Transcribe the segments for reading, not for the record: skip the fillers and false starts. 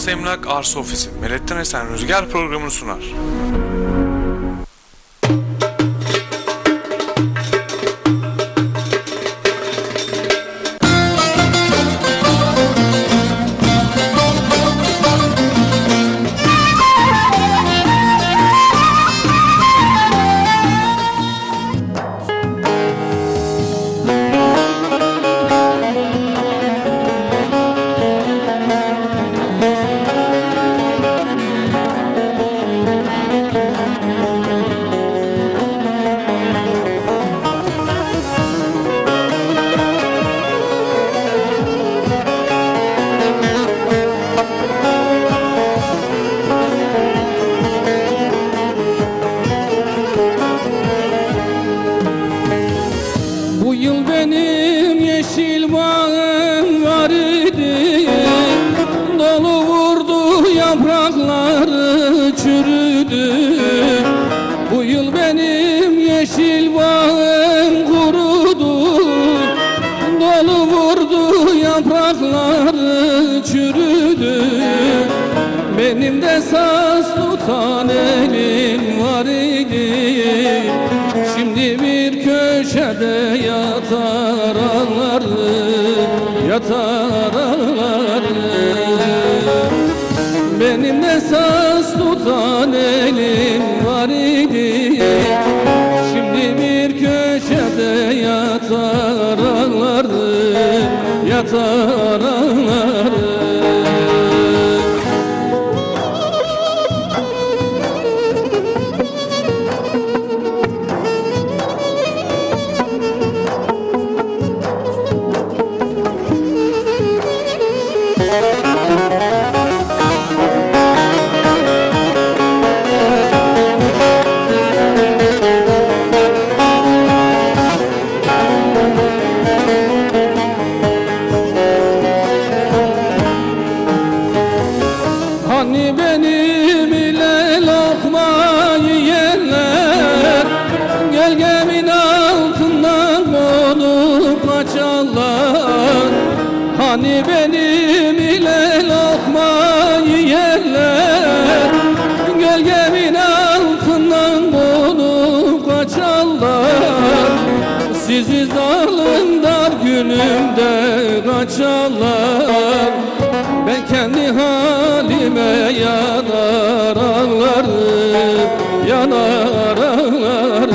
Arsa Emlak Arsa Ofisi Melekten Esen Rüzgar programını sunar. Benim de saz tutan elim var idi. Şimdi bir köşede yatar ağlarım, yatar ağlarım. Benim de saz tutan elim var idi. Şimdi bir köşede yatar ağlarım, yatar ağlarım. Hani benim ile lokma yiyenler gölgemin altından konup kaçarlar. Hani benim ile lokma yiyenler gölgemin altından konup kaçarlar. Sizi zalim dar günümde kaçarlar. Ben kendi halime yanar ağlarım, yanar ağlarım.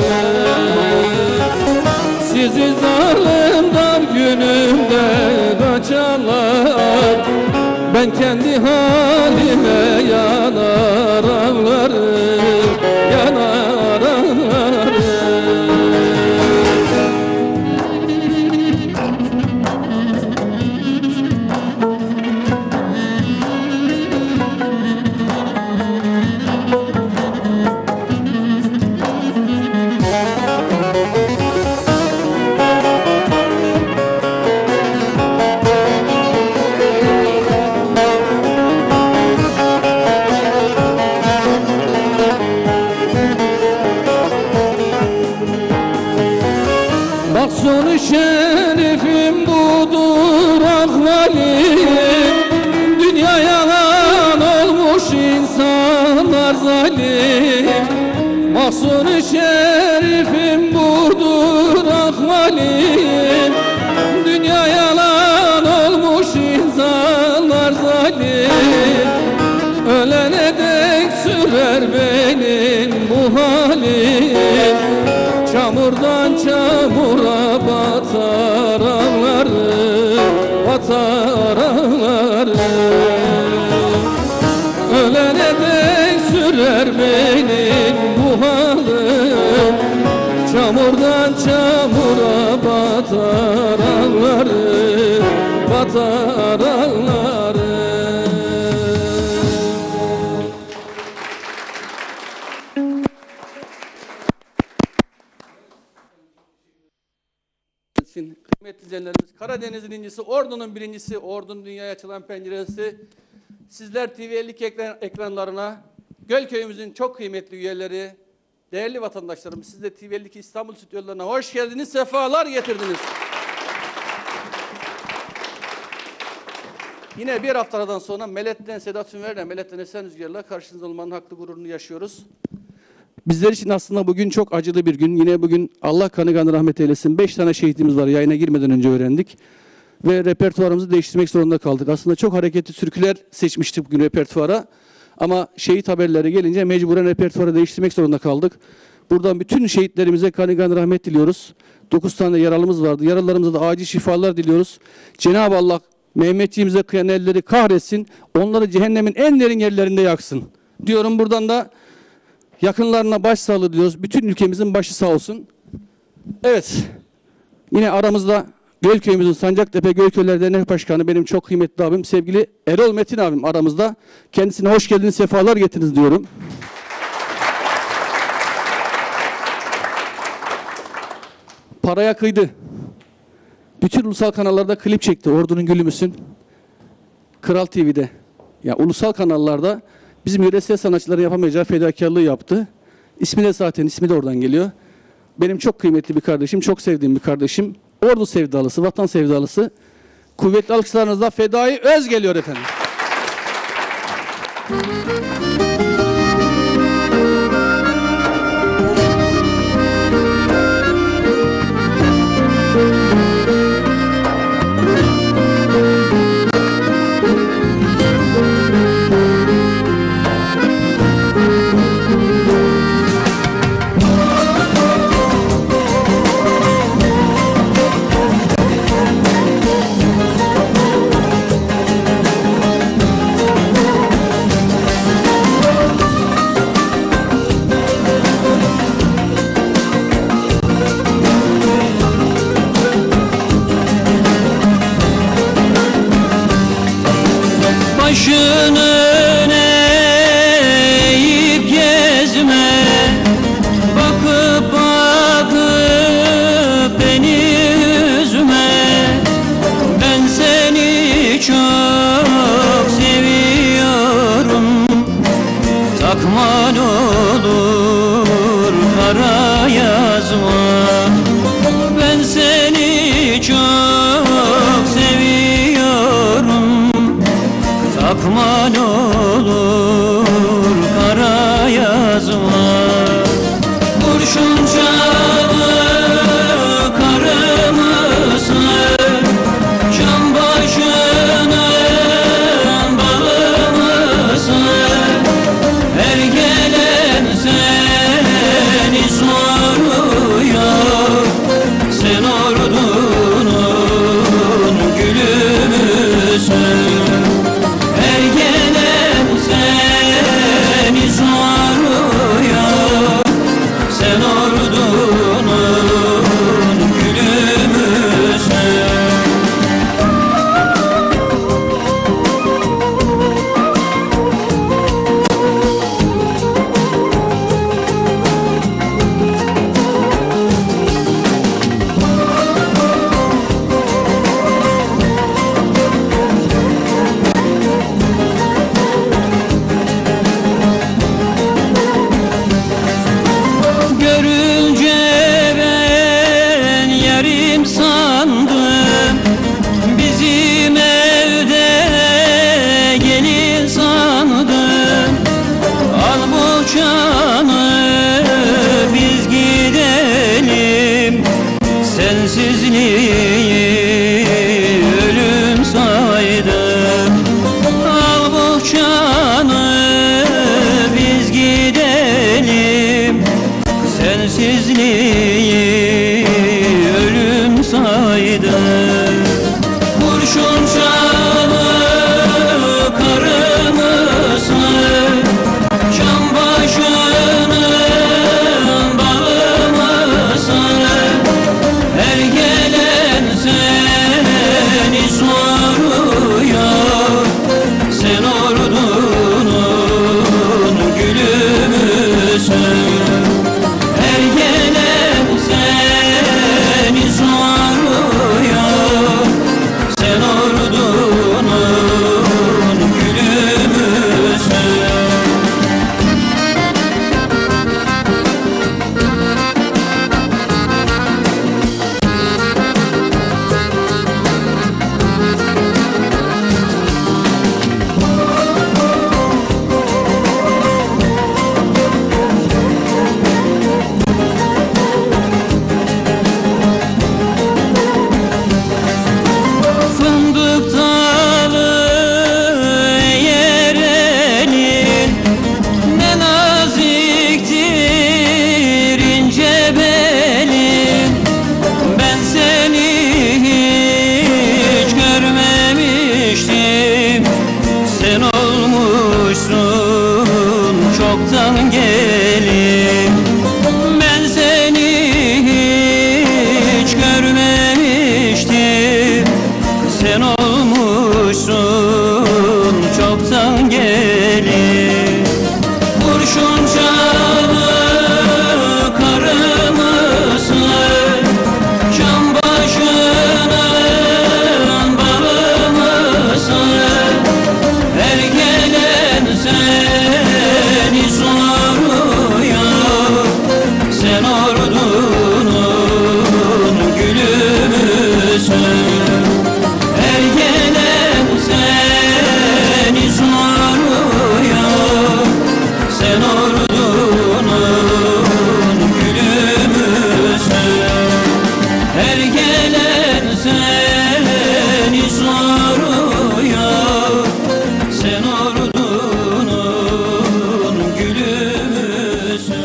Sizi zalim dar günümde kaçarlar. Ben kendi halime yanar ağlarım, yanar ağlarım. Sonu şerifim budur ahvalim. Dünya yalan olmuş insanlar zalim. Mahsunu şerifim budur ahvalim. Dünya yalan olmuş insanlar zalim. Ölene dek sürer benim bu halim. Çamurdan çamura batar ağlarım, batar ağlarım. Ölene dek sürer benim bu halim. Çamurdan çamura batar ağlarım, batar ağlarım. Kıymetli izleyenlerimiz, Karadeniz'in incisi, Ordu'nun birincisi, Ordu'nun dünyaya açılan penceresi. Sizler TV52 ekranlarına, Gölköy'ümüzün çok kıymetli üyeleri, değerli vatandaşlarımız, siz de TV52 İstanbul stüdyolarına hoş geldiniz, sefalar getirdiniz. Yine bir haftadan sonra Melek'ten Sedat Ünver'le, Melek'ten Esen Rüzgar'la karşınızda olmanın haklı gururunu yaşıyoruz. Bizler için aslında bugün çok acılı bir gün. Yine bugün Allah kanı kanı rahmet eylesin. 5 tane şehitimiz var, yayına girmeden önce öğrendik. Ve repertuarımızı değiştirmek zorunda kaldık. Aslında çok hareketli türküler seçmiştik bugün repertuara. Ama şehit haberleri gelince mecburen repertuarı değiştirmek zorunda kaldık. Buradan bütün şehitlerimize kanı kanı rahmet diliyoruz. 9 tane yaralımız vardı. Yaralılarımıza da acil şifalar diliyoruz. Cenab-ı Allah Mehmetçiğimize kıyan elleri kahretsin. Onları cehennemin en derin yerlerinde yaksın. Diyorum, buradan da yakınlarına başsağlığı diliyoruz. Bütün ülkemizin başı sağ olsun. Evet. Yine aramızda Gölköy'ümüzün Sancaktepe Gölköyler Dernek Başkanı, benim çok kıymetli abim, sevgili Erol Metin abim aramızda. Kendisine hoş geldiniz, sefalar getirdiniz diyorum. Paraya kıydı. Bütün ulusal kanallarda klip çekti. Ordunun Gülümüsün. Kral TV'de. Ya ulusal kanallarda bizim yöresel sanatçıların yapamayacağı fedakarlığı yaptı. İsmi de zaten, ismi de oradan geliyor. Benim çok kıymetli bir kardeşim, çok sevdiğim bir kardeşim. Ordu sevdalısı, vatan sevdalısı. Kuvvetli alkışlarınızla Fedai Öz geliyor efendim. Başını eğip gezme, bakıp bakıp beni üzme. Ben seni çok seviyorum, takman olur kara yazma. Ben seni çok seviyorum, takman olur kara yazma. Kurşun çağı karımızı, can başının bağımızı. Her gelen seni soruyor, sen ordunun gülümüsün. Her gelen seni soruyor, sen ordunun gülümüsün. Görünce ben yarim sandım, bizim evde gelin sandım. Al boğçanı biz gidelim, sensizliği ölüm saydım. Al boğçanı biz gidelim, sensizliği ölüm saydım. Kurşun çağı karımızı, can başının bağımızı. Her gelen Neler seni soruyor, sen ordunun gülü müsün?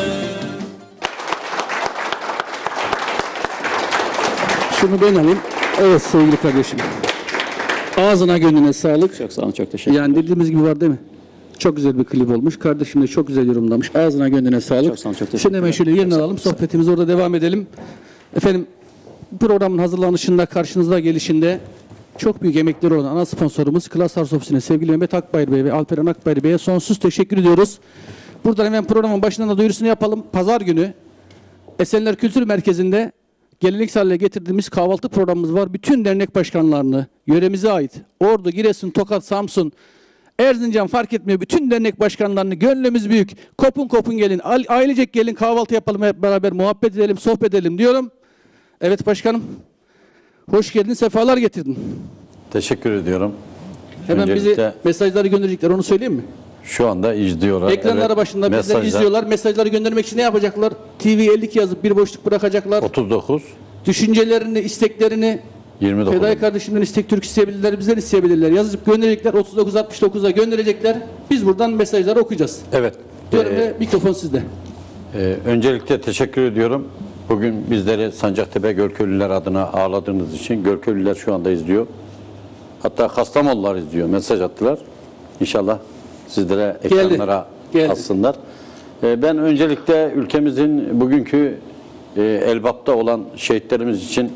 Şunu ben alayım. Evet sevgili kardeşim. Ağzına gönlüne sağlık. Çok sağ olun, çok teşekkür ederim. Yani dediğimiz gibi var değil mi? Çok güzel bir klip olmuş. Kardeşim de çok güzel yorumlamış. Ağzına gönlüne sağlık. Çok sağ olun, çok teşekkür Şimdi hemen şöyle yerine alalım. Sohbetimize orada devam edelim. Efendim programın hazırlanışında, karşınızda gelişinde çok büyük emekleri olan ana sponsorumuz Klas Arts Ofisi'ne sevgili Mehmet Akbayır Bey ve Alperen Akbayır Bey'e sonsuz teşekkür ediyoruz. Buradan hemen programın başından da duyurusunu yapalım. Pazar günü Esenler Kültür Merkezi'nde geleneksel hale getirdiğimiz kahvaltı programımız var. Bütün dernek başkanlarını, yöremize ait Ordu, Giresun, Tokat, Samsun, Erzincan fark etmiyor. Bütün dernek başkanlarını, gönlümüz büyük. Kopun kopun gelin, ailecek gelin, kahvaltı yapalım, hep beraber muhabbet edelim, sohbet edelim diyorum. Evet başkanım, hoş geldin, sefalar getirdin. Teşekkür ediyorum. Hemen Öncelikle bize mesajları gönderecekler, onu söyleyeyim mi? şu anda izliyorlar. Ekranları Evet, başında bizleri mesajlar izliyorlar. Mesajları göndermek için ne yapacaklar? TV 52 yazıp bir boşluk bırakacaklar. 39, Düşüncelerini, isteklerini 29. Fedai kardeşimden istek Türk isteyebilirler, bizden isteyebilirler. Yazıp gönderecekler, 3969'a gönderecekler. Biz buradan mesajları okuyacağız. Evet. Diyorum ve mikrofon sizde. Öncelikle teşekkür ediyorum. Bugün bizleri Sancaktepe Gölköylüler adına ağırladığınız için. Gölköylüler şu anda izliyor. Hatta Kastamonular izliyor. Mesaj attılar. İnşallah sizlere ekranlara Geldi. atsınlar. Ben öncelikle ülkemizin bugünkü Elbap'ta olan şehitlerimiz için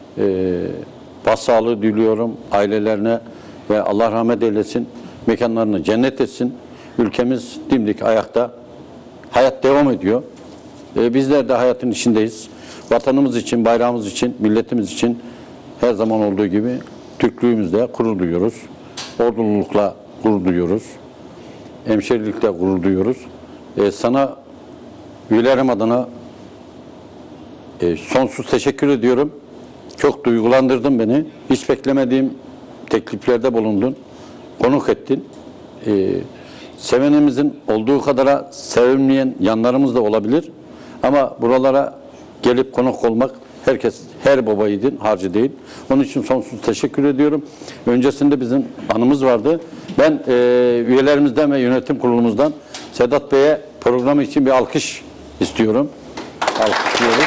başsağlığı diliyorum ailelerine ve Allah rahmet eylesin, mekanlarını cennet etsin. Ülkemiz dimdik ayakta, hayat devam ediyor. Bizler de hayatın içindeyiz. Vatanımız için, bayrağımız için, milletimiz için her zaman olduğu gibi Türklüğümüzle gurur duyuyoruz. Ordululukla gurur duyuyoruz. Hemşerilikle gurur duyuyoruz. Sana üyelerim adına sonsuz teşekkür ediyorum. Çok duygulandırdın beni. Hiç beklemediğim tekliflerde bulundun. Konuk ettin. Sevenimizin olduğu kadara sevilmeyen yanlarımız da olabilir. Ama buralara gelip konuk olmak her baba yiğidin harcı değil. Onun için sonsuz teşekkür ediyorum. Öncesinde bizim anımız vardı. Ben üyelerimizden ve yönetim kurulumuzdan Sedat Bey'e programı için bir alkış istiyorum. Alkışlıyorum.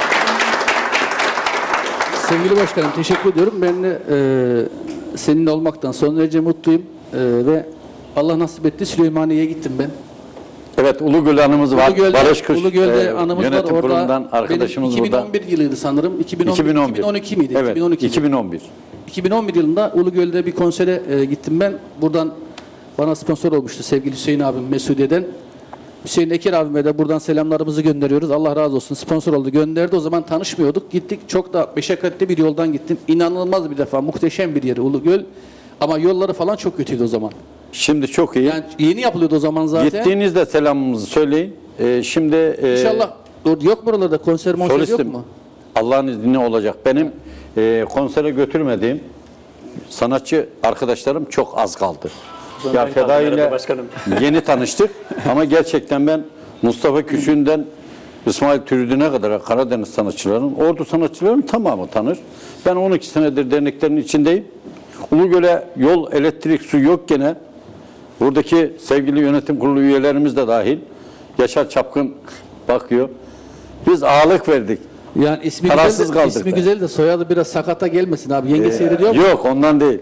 Sevgili başkanım teşekkür ediyorum. Ben de seninle olmaktan son derece mutluyum. Ve Allah nasip etti Süleymaniye'ye gittim ben. Evet, Ulugöl anımız var. Barış Kuş Ulugöl'de anımız var. yönetim kurulundan arkadaşımız benim burada. 2011 yılıydı sanırım. 2012 miydi? Evet, 2011. 2011 yılında Ulugöl'de bir konsere gittim ben. Buradan bana sponsor olmuştu sevgili Hüseyin abim Mesudiye'den. Hüseyin Eker abime de buradan selamlarımızı gönderiyoruz. Allah razı olsun. Sponsor oldu, gönderdi. O zaman tanışmıyorduk. Gittik. Çok da meşakkatli bir yoldan gittim. İnanılmaz bir defa. Muhteşem bir yer Ulugöl. Ama yolları falan çok kötüydü o zaman. Şimdi çok iyi. Yani yeni yapılıyordu o zaman zaten. Gittiğinizde selamımızı söyleyin. Şimdi İnşallah. Yok buralarda konser monser yok solistim. mu? Allah'ın izniyle olacak. Benim konsere götürmediğim sanatçı arkadaşlarım çok az kaldı. Ya Feda ile yeni tanıştık ama gerçekten ben Mustafa Küçük'ünden İsmail Türüdü'ne kadar Karadeniz sanatçılarının, Ordu sanatçılarının tamamı tanır. Ben 12 senedir derneklerin içindeyim. Ulugöl'e yol, elektrik, su yok gene. Buradaki sevgili yönetim kurulu üyelerimiz de dahil. Yaşar Çapkın bakıyor. Biz ağırlık verdik. Yani ismi Kararsız güzel, kaldık ismi da. güzel de soyadı biraz sakata gelmesin abi. Yenge seyrediyor mu? Yok ondan değil.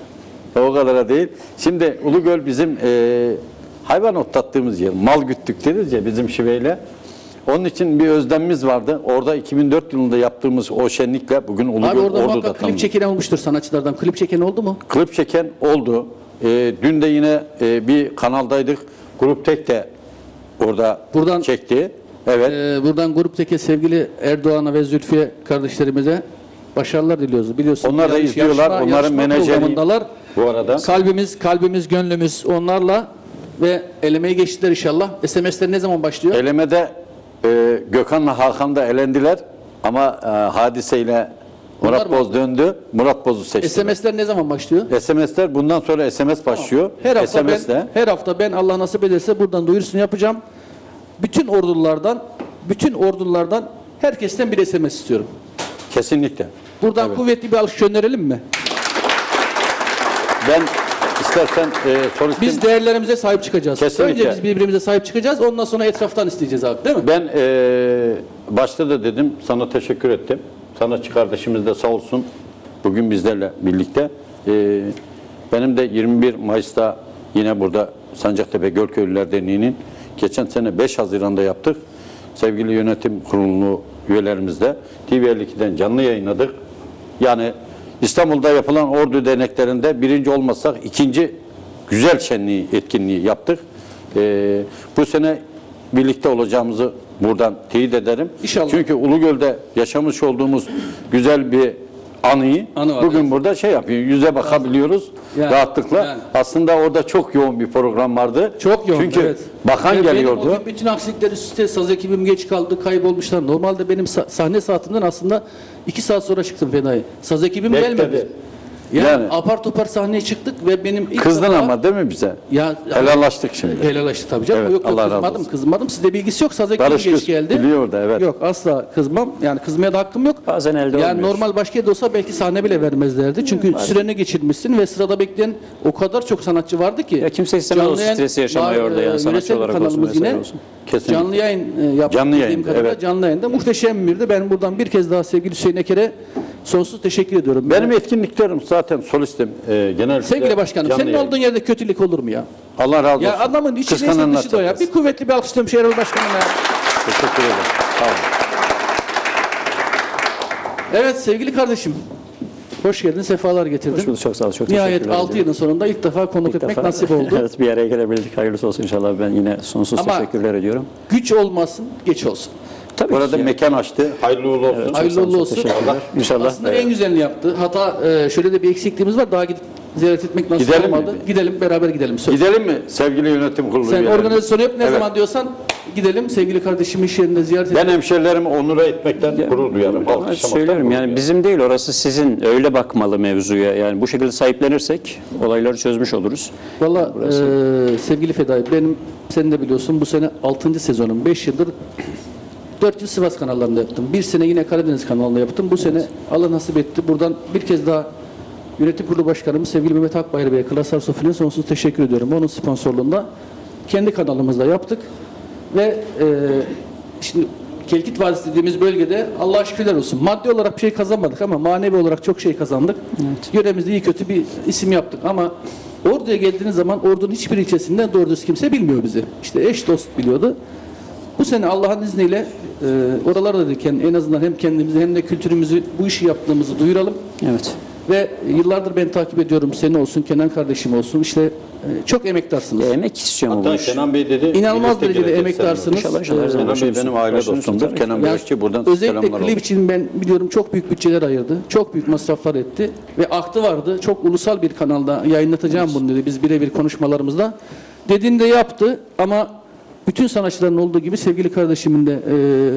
O kadar değil. Şimdi Ulugöl bizim hayvan otlattığımız yer. Mal güttük deriz ya bizim şiveyle. Onun için bir özlemimiz vardı. Orada 2004 yılında yaptığımız o şenlikle bugün Abi Ulugöl orada Ordu'da muhakkak klip tanınıyor. çeken olmuştur sanatçılardan. Klip çeken oldu mu? Klip çeken oldu. Dün de yine bir kanaldaydık. Grup Tek de orada Buradan- çekti. Evet. Buradan gruptaki sevgili Erdoğan'a ve Zülfiye kardeşlerimize başarılar diliyoruz. Biliyorsunuz. Onlar da izliyorlar. Onların yarışma menajeri programındalar. bu arada. Kalbimiz, gönlümüz onlarla ve elemeye geçtiler inşallah. SMS'ler ne zaman başlıyor? Elemede Gökhan'la Hakan da elendiler ama hadiseyle Murat Onlar mı? Boz döndü. Murat Boz'u seçti. SMS'ler ne zaman başlıyor? SMS'ler bundan sonra SMS başlıyor. Her hafta ben Allah nasip ederse buradan duyurusunu yapacağım. Bütün ordulardan herkesten bir SMS istiyorum. Kesinlikle. Buradan kuvvetli bir alkış gönderelim mi? Ben istersen solistim. Biz değerlerimize sahip çıkacağız. Kesinlikle. Önce biz birbirimize sahip çıkacağız. Ondan sonra etraftan isteyeceğiz abi, değil mi? Ben başta da dedim, sana teşekkür ettim. Sanatçı kardeşimiz de sağ olsun bugün bizlerle birlikte. Benim de 21 Mayıs'ta yine burada Sancaktepe Gölköylüler Derneği'nin geçen sene 5 Haziran'da yaptık. Sevgili yönetim kurulu üyelerimizle TV52'den canlı yayınladık. Yani İstanbul'da yapılan ordu derneklerinde birinci olmasak ikinci güzel şenliği, etkinliği yaptık. Bu sene birlikte olacağımızı buradan teyit ederim. İnşallah. Çünkü Ulugöl'de yaşamış olduğumuz güzel bir Anı var, bugün evet. burada şey yapıyor, yüze bakabiliyoruz Yani, rahatlıkla. yani. Aslında orada çok yoğun bir program vardı. Çok yoğun, Çünkü evet. bakan Ve geliyordu. benim o gün bütün aksilikler üst üste, saz ekibim geç kaldı, kaybolmuşlar. Normalde benim sahne saatimden aslında 2 saat sonra çıktım Feda'yı. Saz ekibim Bekledi. gelmedi. Yani, Yani. apar topar sahneye çıktık ve benim ilk Kızdın defa- ama değil mi bize? Ya, Helallaştık şimdi. Helallaştı tabii canım. Evet, Yok Allah razı kızmadım, olsun. kızmadım. Sizde bilgisi yok. Saz ekibim Barış geç Göz geldi. biliyor da, evet. Yok asla kızmam. Yani kızmaya da hakkım yok. Bazen elde Yani olmuyor. normal başka yerde olsa belki sahne bile vermezlerdi. Çünkü süreni geçirmişsin ve sırada bekleyen o kadar çok sanatçı vardı ki. Ya kimse istemez o Canlı yayın- stresi yaşamayı orada yani sanatçı yöresel bir olarak olsun, kanalımız vesaire yine olsun. Kesinlikle. canlı yayın yaptık. Canlı bildiğim yayında, kadarıyla evet. Canlı yayında muhteşem birdi. Ben buradan bir kez daha sevgili Hüseyin Eker'e sonsuz teşekkür ediyorum. Benim etkinliklerim zaten solistim. Genellikle Sevgili başkanım, canlı senin yayın. olduğun yerde kötülük olur mu ya? Allah razı olsun. Ya adamın içi neyse Kıskananlar dışı da o ya. çatlasın. Bir kuvvetli bir alkışlıyorum Şehirli Başkanım ya. Teşekkür ederim. Sağ olun. Evet sevgili kardeşim. Hoş geldin, sefalar getirdin. Hoş bulduk, çok sağ ol. Çok Nihayet teşekkürler 6 ediyorum. yılın sonunda ilk defa konuk İlk etmek defa- nasip oldu. Evet, bir araya gelebildik. Hayırlısı olsun inşallah. Ben yine sonsuz Ama- teşekkürler ediyorum. Güç olmasın, geç olsun. Tabii Bu arada ki. mekan açtı. Hayırlı uğurlu olsun. Hayırlı uğurlu olsun. Teşekkürler. İnşallah. Aslında en güzelini yaptı. Hatta şöyle de bir eksikliğimiz var. Daha gidip ziyaret etmek nasip Gidelim mi? olmadı. Gidelim, beraber gidelim. Söz. Gidelim mi sevgili yönetim kurulu Sen üyeleri? organizasyonu yap. Ne Evet. zaman diyorsan gidelim. Sevgili kardeşim iş yerinde ziyaret edelim. Ben hemşerilerimi onura etmekten gurur duyarım. Ben Alkışlamaktan söylüyorum gurur yani duyarım. bizim değil, orası sizin, öyle bakmalı mevzuya. Yani bu şekilde sahiplenirsek olayları çözmüş oluruz. Valla sevgili Fedai, benim sen de biliyorsun bu sene 6. sezonum. 5 yıldır 4 yıl Sivas kanallarında yaptım. Bir sene yine Karadeniz kanalında yaptım. Bu sene Allah nasip etti. Buradan bir kez daha Yönetim Kurulu Başkanımız sevgili Mehmet Akbayır Bey'e, Klasar Sofi'ne sonsuz teşekkür ediyorum. Onun sponsorluğunda kendi kanalımızda yaptık. Ve şimdi Kelkit Vadisi dediğimiz bölgede Allah'a şükürler olsun. Maddi olarak bir şey kazanmadık ama manevi olarak çok şey kazandık. Yöremizde iyi kötü bir isim yaptık ama Ordu'ya geldiğiniz zaman Ordu'nun hiçbir ilçesinden doğru düz kimse bilmiyor bizi. İşte eş dost biliyordu. Bu sene Allah'ın izniyle oralarda derken en azından hem kendimizi hem de kültürümüzü, bu işi yaptığımızı duyuralım. Evet. Ve yıllardır ben takip ediyorum. Seni olsun, Kenan kardeşim olsun. İşte çok emektarsınız. Ya emek istiyorum bu Hatta iş. Kenan Bey dedi. İnanılmaz birlikte derecede geleceğiz emektarsınız. İnşallah, inşallah her zaman Kenan Bey başınız- benim aile başınız dostumdur. tabii. Kenan Yani Bey'e buradan özellikle selamlar klip olsun. için ben biliyorum çok büyük bütçeler ayırdı. Çok büyük masraflar etti. Ve aklı vardı. Çok ulusal bir kanalda yayınlatacağım bunu dedi. Biz birebir konuşmalarımızda. Dediğini de yaptı ama bütün sanatçıların olduğu gibi sevgili kardeşimin de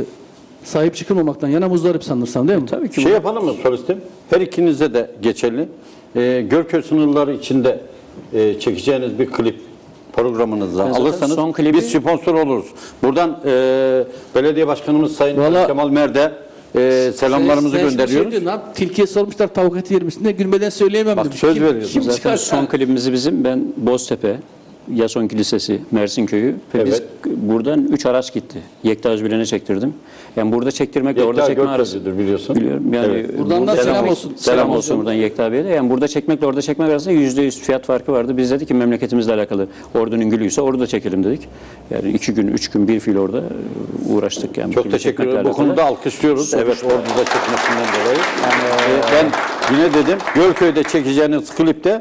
sahip çıkılmamaktan yana muzdarip sanırsam değil mi? Tabii ki. Şey yapalım mı solistim? Her ikinize de geçerli. Gölköy sınırları içinde çekeceğiniz bir klip programınıza zaten alırsanız son klibi- biz sponsor oluruz. Buradan belediye başkanımız Sayın Vallahi- Kemal Mer'de selamlarımızı Sen şimdi gönderiyoruz. Şey diyorsun, tilkiye sormuşlar tavuk eti yer misin diye gülmeden söyleyemem Bak, demiş. söz Kim- veriyorsun. Kim Zaten çıkar? son klibimizi bizim, ben Boztepe, Yason Kilisesi, Mersin Köyü ve biz Evet. buradan 3 araç gitti. Yekta Özbilen'e çektirdim. Yani burada çektirmekle orada Yekta çekme arası. Gökçe'dir biliyorsun. Biliyorum. Yani Evet. Buradan da burada- selam olsun. Selam olsun buradan Yekta Bey'e de. Yani burada çekmekle orada çekmek arasında %100 fiyat farkı vardı. Biz dedik ki memleketimizle alakalı Ordu'nun gülüyse orada çekelim dedik. Yani 2 gün, 3 gün bir fiil orada uğraştık. Yani Çok filmi teşekkür çekmekle ederim. Bu alakalı. konuda alkışlıyoruz. Evet, Ordu'da çekmesinden dolayı. Ben yine dedim, Gölköy'de çekeceğiniz klipte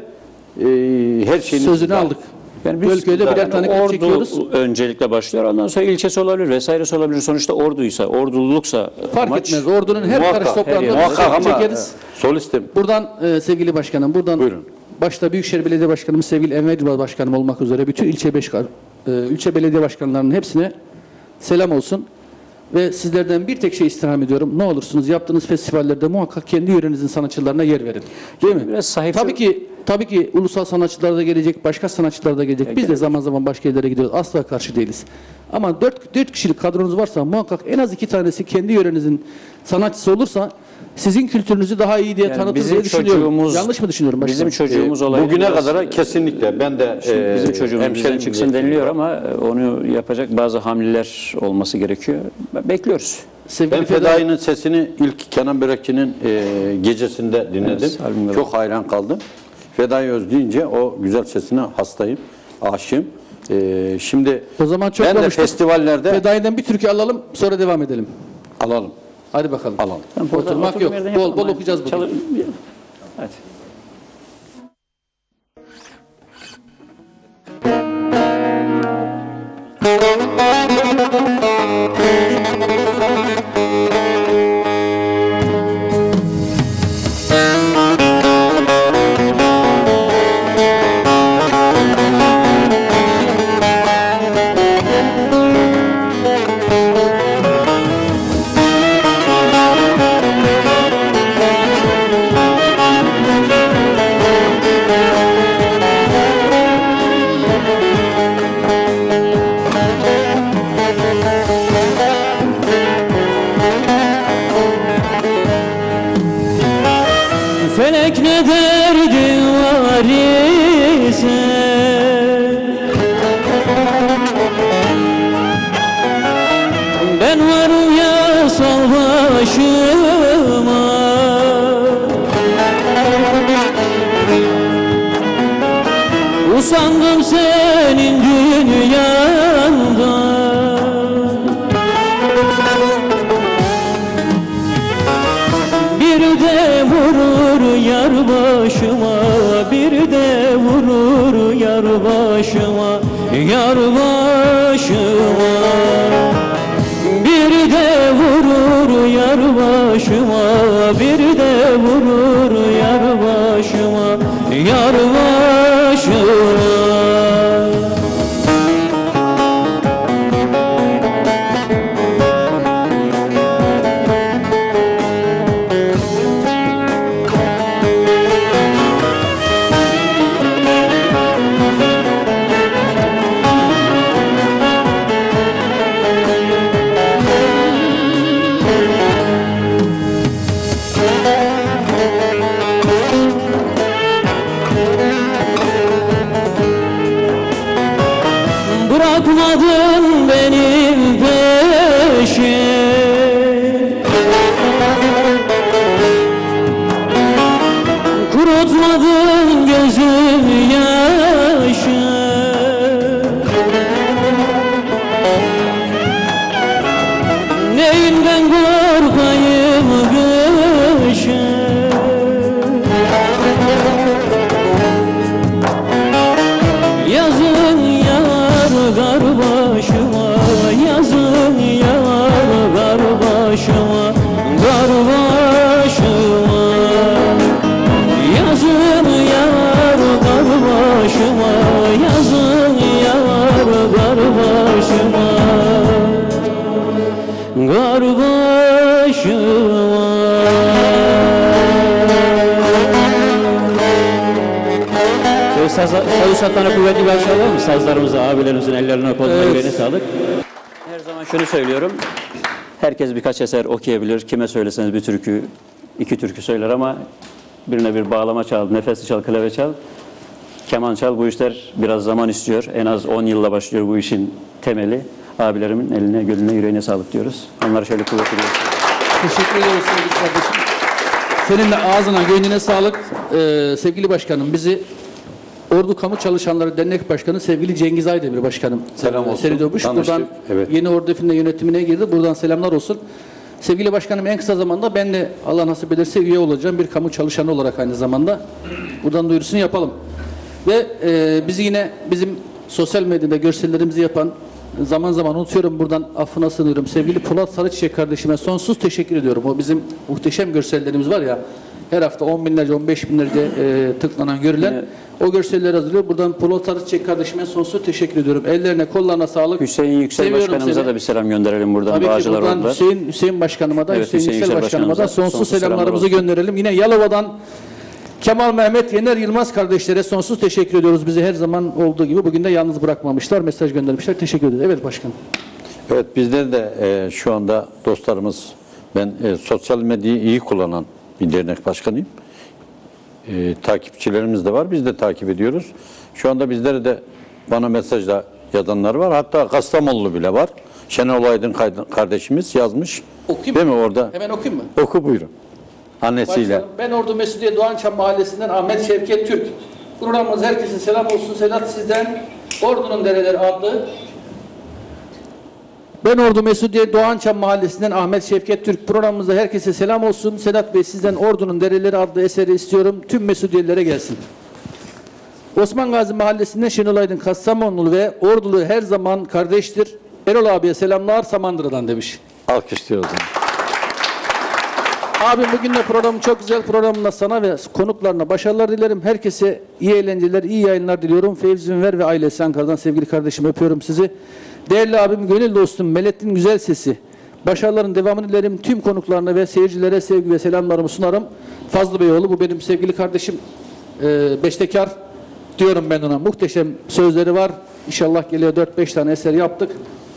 her şeyini Sözünü aldık. Yani biz Gölköy'de birer zaten tane klip Ordu çekiyoruz. öncelikle başlıyor. Ondan sonra ilçesi olabilir, vesairesi olabilir. Sonuçta Orduysa, Ordululuksa Fark amaç- etmez. Ordunun her Muhakkak, karış her toprağında yer. biz muhakkak ama çekeriz. solistim. Buradan sevgili başkanım, buradan Buyurun. başta Büyükşehir Belediye Başkanımız sevgili Enver Yılmaz Başkanım olmak üzere bütün ilçe belediye başkanlarının hepsine selam olsun. Ve sizlerden bir tek şey istirham ediyorum. Ne olursunuz yaptığınız festivallerde muhakkak kendi yörenizin sanatçılarına yer verin. Değil mi? Biraz sahip- Tabii ki ulusal sanatçılar da gelecek, başka sanatçılar da gelecek. Biz de zaman zaman başka yerlere gidiyoruz. Asla karşı değiliz. Ama 4 kişilik kadronuz varsa muhakkak en az 2 tanesi kendi yörenizin sanatçısı olursa sizin kültürünüzü daha iyi diye Yani tanıtır bizim diye düşünüyorum. çocuğumuz- Yanlış mı düşünüyorum başkanım? Bizim çocuğumuz olayı Bugüne biraz- kadar kesinlikle ben de bizim çocuğumuz bizden hemşerim çıksın gibi- deniliyor ama onu yapacak bazı hamleler olması gerekiyor. Bekliyoruz. Sevgili Ben Fedai'nin sesini ilk Kenan Börekçi'nin gecesinde dinledim. Evet, albümde Çok hayran kaldım. Fedai Özdeyince o güzel sesine hastayım, aşığım. Şimdi O zaman çok ben de konuştuk. festivallerde Fedai'den bir türkü alalım, sonra devam edelim. alalım. Hadi bakalım. Alalım. Oturmak yok. Bol bol okuyacağız bugün. Hadi. Felek ne derdi var ise ben varım ya sal başıma. Usandım senin dünyandan. Bir de vurur yar başıma, bir de vurur yar başıma, yar başıma. Bir de vurur yar başıma, bir de vurur yar başıma, yar başıma. Bırakmadın benim peşim, kurutmadın gözüm yaşı. Neyinden korkayım kışın? Yazın yar gar başıma, yazın yar gar başıma, gar başıma. Yazın yar gar başıma, yazın yar gar başıma, gar başıma. Sazlarına kuvvetli bir alkış alalım mı? Sazlarımıza, abilerimizin ellerine, kollarına, yüreğine sağlık. Her zaman şunu söylüyorum. Herkes birkaç eser okuyabilir. Kime söyleseniz bir türkü, iki türkü söyler ama birine bir bağlama çal, nefesli çal, klavye çal, keman çal. Bu işler biraz zaman istiyor. En az 10 yılla başlıyor bu işin temeli. Abilerimin eline, gönlüne, yüreğine sağlık diyoruz. Onları şöyle kuvvetli bir Teşekkür ediyoruz sevgili kardeşim. Senin de ağzına, gönlüne sağlık. Sevgili başkanım, bizi Ordu Kamu Çalışanları Dernek Başkanı sevgili Cengiz Aydemir Başkanım. Selam olsun. Seni dövmüş. Tanıştık. Buradan Evet. yeni Ordu Efendi yönetimine girdi. Buradan selamlar olsun. Sevgili başkanım, en kısa zamanda ben de Allah nasip ederse üye olacağım. Bir kamu çalışanı olarak aynı zamanda. Buradan duyurusunu yapalım. Ve bizi yine bizim sosyal medyada görsellerimizi yapan, zaman zaman unutuyorum, buradan affına sığınıyorum. Sevgili Polat Sarıçiçek kardeşime sonsuz teşekkür ediyorum. O bizim muhteşem görsellerimiz var ya, her hafta 10 binlerce, 15 binlerce tıklanan, görülen o görselleri hazırlıyor. Buradan Polat Sarıçiçek kardeşime sonsuz teşekkür ediyorum. Ellerine, kollarına sağlık. Hüseyin Yüksel Seviyorum Başkanımıza seni. da bir selam gönderelim buradan. Tabii ki Bağcılar buradan orada. Hüseyin Başkanıma da, Evet, Hüseyin Hüseyin Yüksel Yüksel Başkanıma da Başkanımıza sonsuz sonsuz selamlarımızı selamlar olsun. gönderelim. Yine Yalova'dan Kemal Mehmet Yener Yılmaz kardeşlere sonsuz teşekkür ediyoruz. Bizi her zaman olduğu gibi bugün de yalnız bırakmamışlar, mesaj göndermişler. Teşekkür ederiz. Evet başkanım. Evet, bizler de şu anda dostlarımız Ben sosyal medyayı iyi kullanan bir dernek başkanıyım. Takipçilerimiz de var. Biz de takip ediyoruz. Şu anda bizlere de bana mesajla yazanlar var. Hatta Kastamonlu bile var. Şenol Aydın kardeşimiz yazmış. Okuyayım Değil mı? mi orada? Hemen okuyayım mı? Oku buyurun. Annesiyle. Başlayalım. Ben Ordu Mesudiye Doğançam Mahallesi'nden Ahmet Şevket Türk. Programımız herkese selam olsun. Sedat sizden Ordu'nun Dereleri adlı. Ben Ordu Mesudiye Doğançam Mahallesi'nden Ahmet Şevket Türk. Programımızda herkese selam olsun. Sedat Bey sizden Ordu'nun Dereleri adlı eseri istiyorum. Tüm Mesudiyelilere gelsin. Osman Gazi Mahallesi'nden Şenol Aydın Kastamonlu ve Ordulu her zaman kardeştir. Erol abiye selamlar Samandıra'dan demiş. Alkışlıyoruz. Abim bugün de programın çok güzel programında sana ve konuklarına başarılar dilerim. Herkese iyi eğlenceler, iyi yayınlar diliyorum. Fevzi Ünver ve ailesi Ankara'dan sevgili kardeşim öpüyorum sizi. Değerli abim, gönül dostum Melettin güzel sesi. Başarıların devamını dilerim. Tüm konuklarına ve seyircilere sevgi ve selamlarımı sunarım. Fazlı Beyoğlu bu benim sevgili kardeşim bestekar diyorum ben ona. Muhteşem sözleri var. İnşallah geliyor 4-5 tane eser yaptık.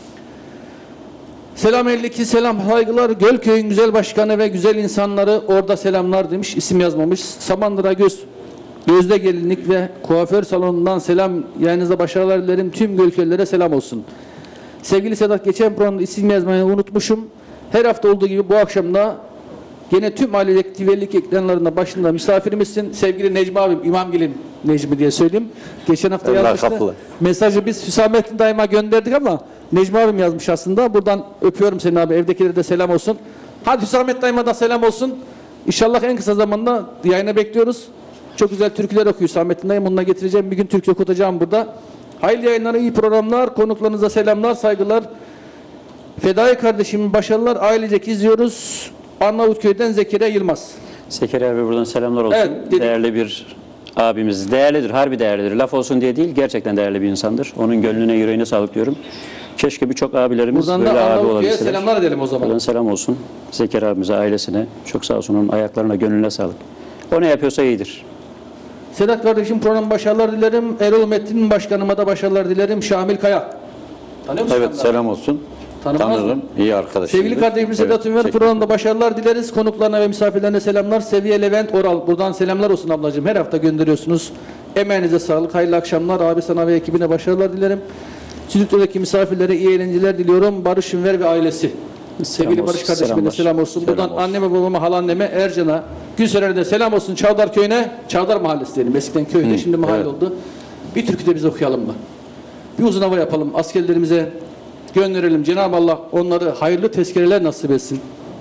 Selam 52 selam saygılar Gölköy'ün güzel başkanı ve güzel insanları orada selamlar demiş, isim yazmamış. Samandıra Gözde Gelinlik ve Kuaför Salonu'ndan selam, yayınınızda başarılar dilerim. Tüm Gölköylülere selam olsun. Sevgili Sedat, geçen programda isim yazmayı unutmuşum. Her hafta olduğu gibi bu akşam da gene tüm ailedeki TV'lik ekranlarında başında misafirimizsin. Sevgili Necmi abim, İmamgil'in Necmi diye söyleyeyim. Geçen hafta yazmıştı. Mesajı biz Hüsamettin Dayım'a gönderdik ama Necmi abim yazmış aslında. Buradan öpüyorum seni abi. Evdekilere de selam olsun. Hadi Hüsamettin Dayım'a da selam olsun. İnşallah en kısa zamanda yayına bekliyoruz. Çok güzel türküler okuyor Hüsamettin Dayım. Onunla getireceğim. Bir gün türkü okutacağım burada. Hayırlı yayınlar, iyi programlar. Konuklarınıza selamlar, saygılar. Fedai kardeşimin başarılar. Ailecek izliyoruz. Arnavutköy'den Zekeriya Yılmaz. Zekeriya abi buradan selamlar olsun. Evet, değerli bir abimiz. Değerlidir, harbi değerlidir. Laf olsun diye değil, gerçekten değerli bir insandır. Onun gönlüne, yüreğine sağlık diyorum. Keşke birçok abilerimiz Buradan böyle da abi Arnavutköy'e olabilseler. selamlar edelim o zaman. Buradan selam olsun. Zekeriya abimize, ailesine. Çok sağ olsun, onun ayaklarına, gönlüne sağlık. O ne yapıyorsa iyidir. Sedat kardeşim program başarılar dilerim. Erol Metin başkanıma da başarılar dilerim. Şamil Kaya. Tanıyor musun? Evet, selam olsun. Tanımaz mı? Tanırım. İyi arkadaşım. Sevgili kardeşim Sedat Ünver programda başarılar dileriz. Konuklarına ve misafirlerine selamlar. Seviye Levent Oral. Buradan selamlar olsun ablacığım. Her hafta gönderiyorsunuz. Emeğinize sağlık. Hayırlı akşamlar. Abi sana ve ekibine başarılar dilerim. Stüdyodaki misafirlere iyi eğlenceler diliyorum. Barış Ünver ve ailesi. Sevgili Barış kardeşime de selam olsun. Buradan anneme, babama, halanneme, Ercan'a, Gülseren'e de selam olsun. Çavdar köyüne, Çavdar mahallesi diyelim. Eskiden köyde, şimdi mahalle oldu. Bir türkü de biz okuyalım mı? Bir uzun hava yapalım. Askerlerimize gönderelim. Cenab-ı Allah onları hayırlı tezkereler nasip etsin.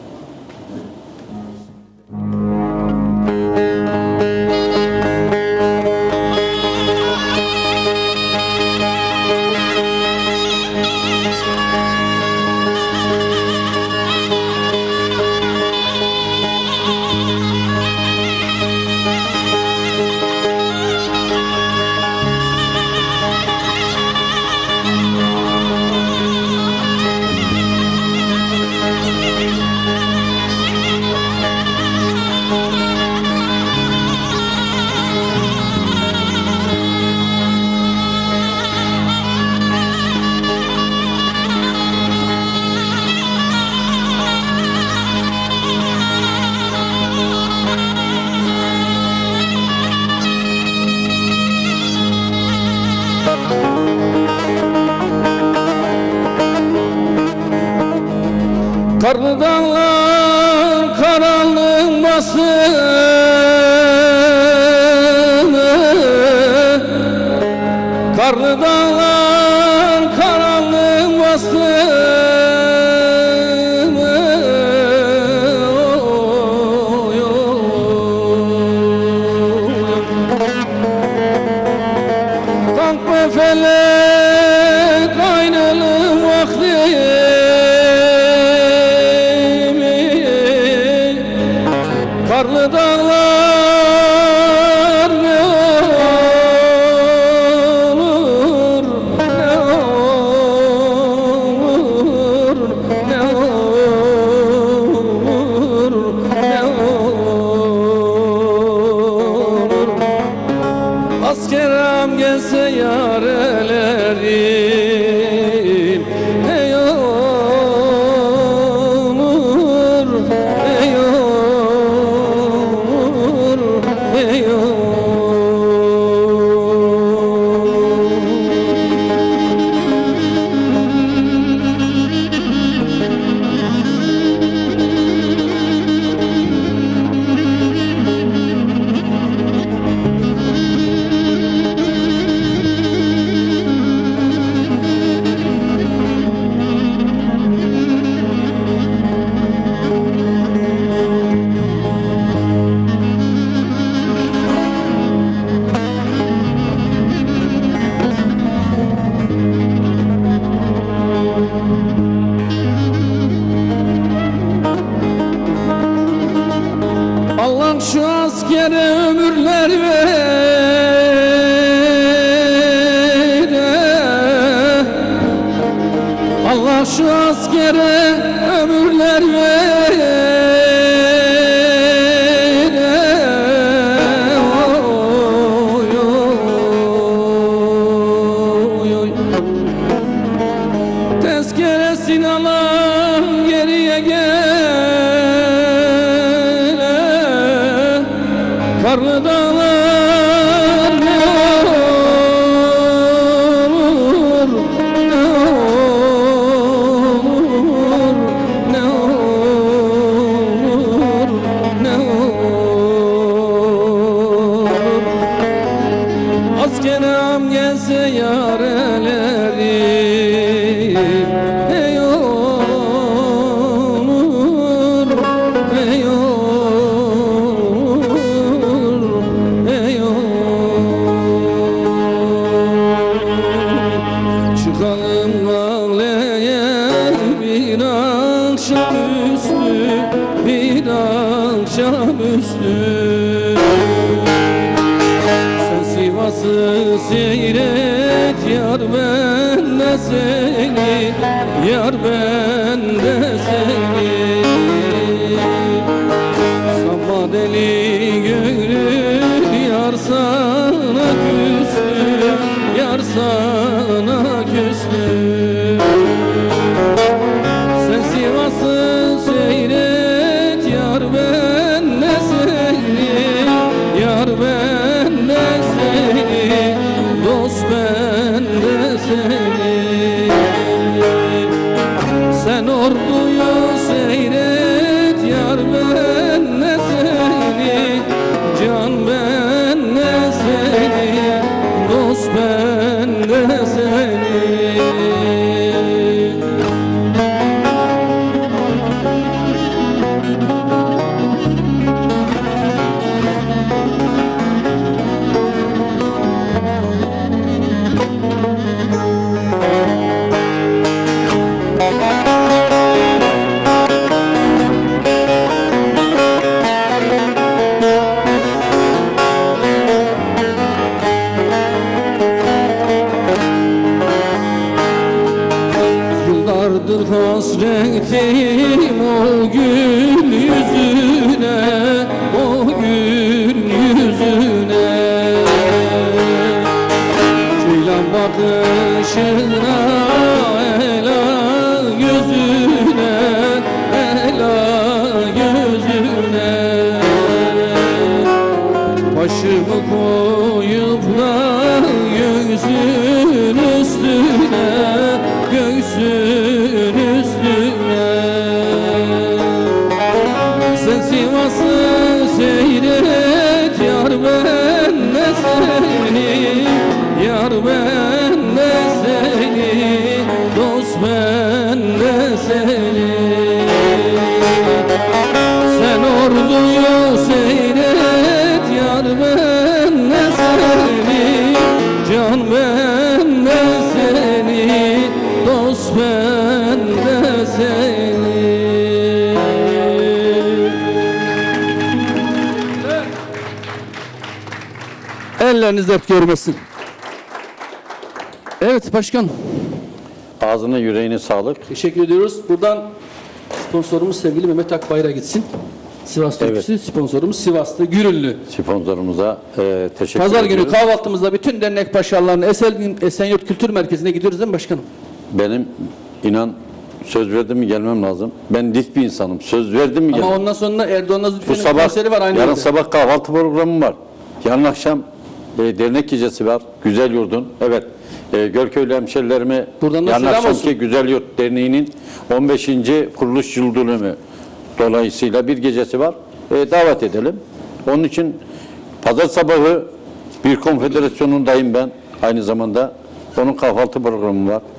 Karlı dağlar karanlık basın, karlı dağlar karanlık basın, kalk be felek aynanın vakti. Karlı dağlar ne olur, ne olur, ne olur, ne olur. Askeram gelse yarelerim, ne olur, ey Allah şu askere ömürler ver. Allah şu askere ömürler ver. Oy, oy, oy. Tezkeresini alan geriye gel. Karlı dağlar ne olur, ne olur, ne olur, ne olur. Askeram gelse yareleri, ey olur, ey olur, ey olur. Çıkalım ağlaya bir akşamüstü, bir akşamüstü. Sen Sivas'ı seyret yar, ben de seni, yar ben de seni. Sanma deli gönlüm yar sana küstü, yar sana küstü. Sen Sivas'ı seyret yar, ben de seni, yar ben de seni, dost ben de seni. Sen orduyu seyret yar, ben de seni, can ben de seni, dost ben de seni. Yıllardır hasretim o gül yüzüne, o gül yüzüne. Ceylan bakışına, ela gözüne, ela gözüne. Başımı koyup da göğsün üstüne, göğsün üstüne. Sen Sivas'ı seyret yar, ben de seni, yar ben de seni, dost ben de seni. Sen orduyu seyret yar, ben de seni, can ben de seni, dost ben de seni. Elleriniz dert görmesin. Evet başkan, Ağzına yüreğine sağlık. teşekkür ediyoruz. Buradan sponsorumuz sevgili Mehmet Akbayrak'a gitsin. Sivas Türküsü sponsorumuz Sivaslı, Gürünlü. Sponsorumuza teşekkür Pazar ediyoruz. günü kahvaltımızda bütün dernek başkanlarının Esenyurt Kültür Merkezi'ne gidiyoruz değil mi başkanım? Benim inan söz verdim mi gelmem lazım. Ben dik bir insanım. Söz verdim mi Ama gelmem. ondan sonra Erdoğan'la Bu Zülfiye'nin sabah, konseri var aynı yarın yerde. sabah kahvaltı programım var. Yarın akşam dernek gecesi var. Güzel Yurdun. Evet. Gölköylü hemşerilerimi Buradan da yarın selam akşamki olsun. Güzel Yurt Derneği'nin 15. kuruluş yıl dönümü dolayısıyla bir gecesi var. Davet edelim. Onun için pazar sabahı bir konfederasyonundayım ben. Aynı zamanda onun kahvaltı programı var.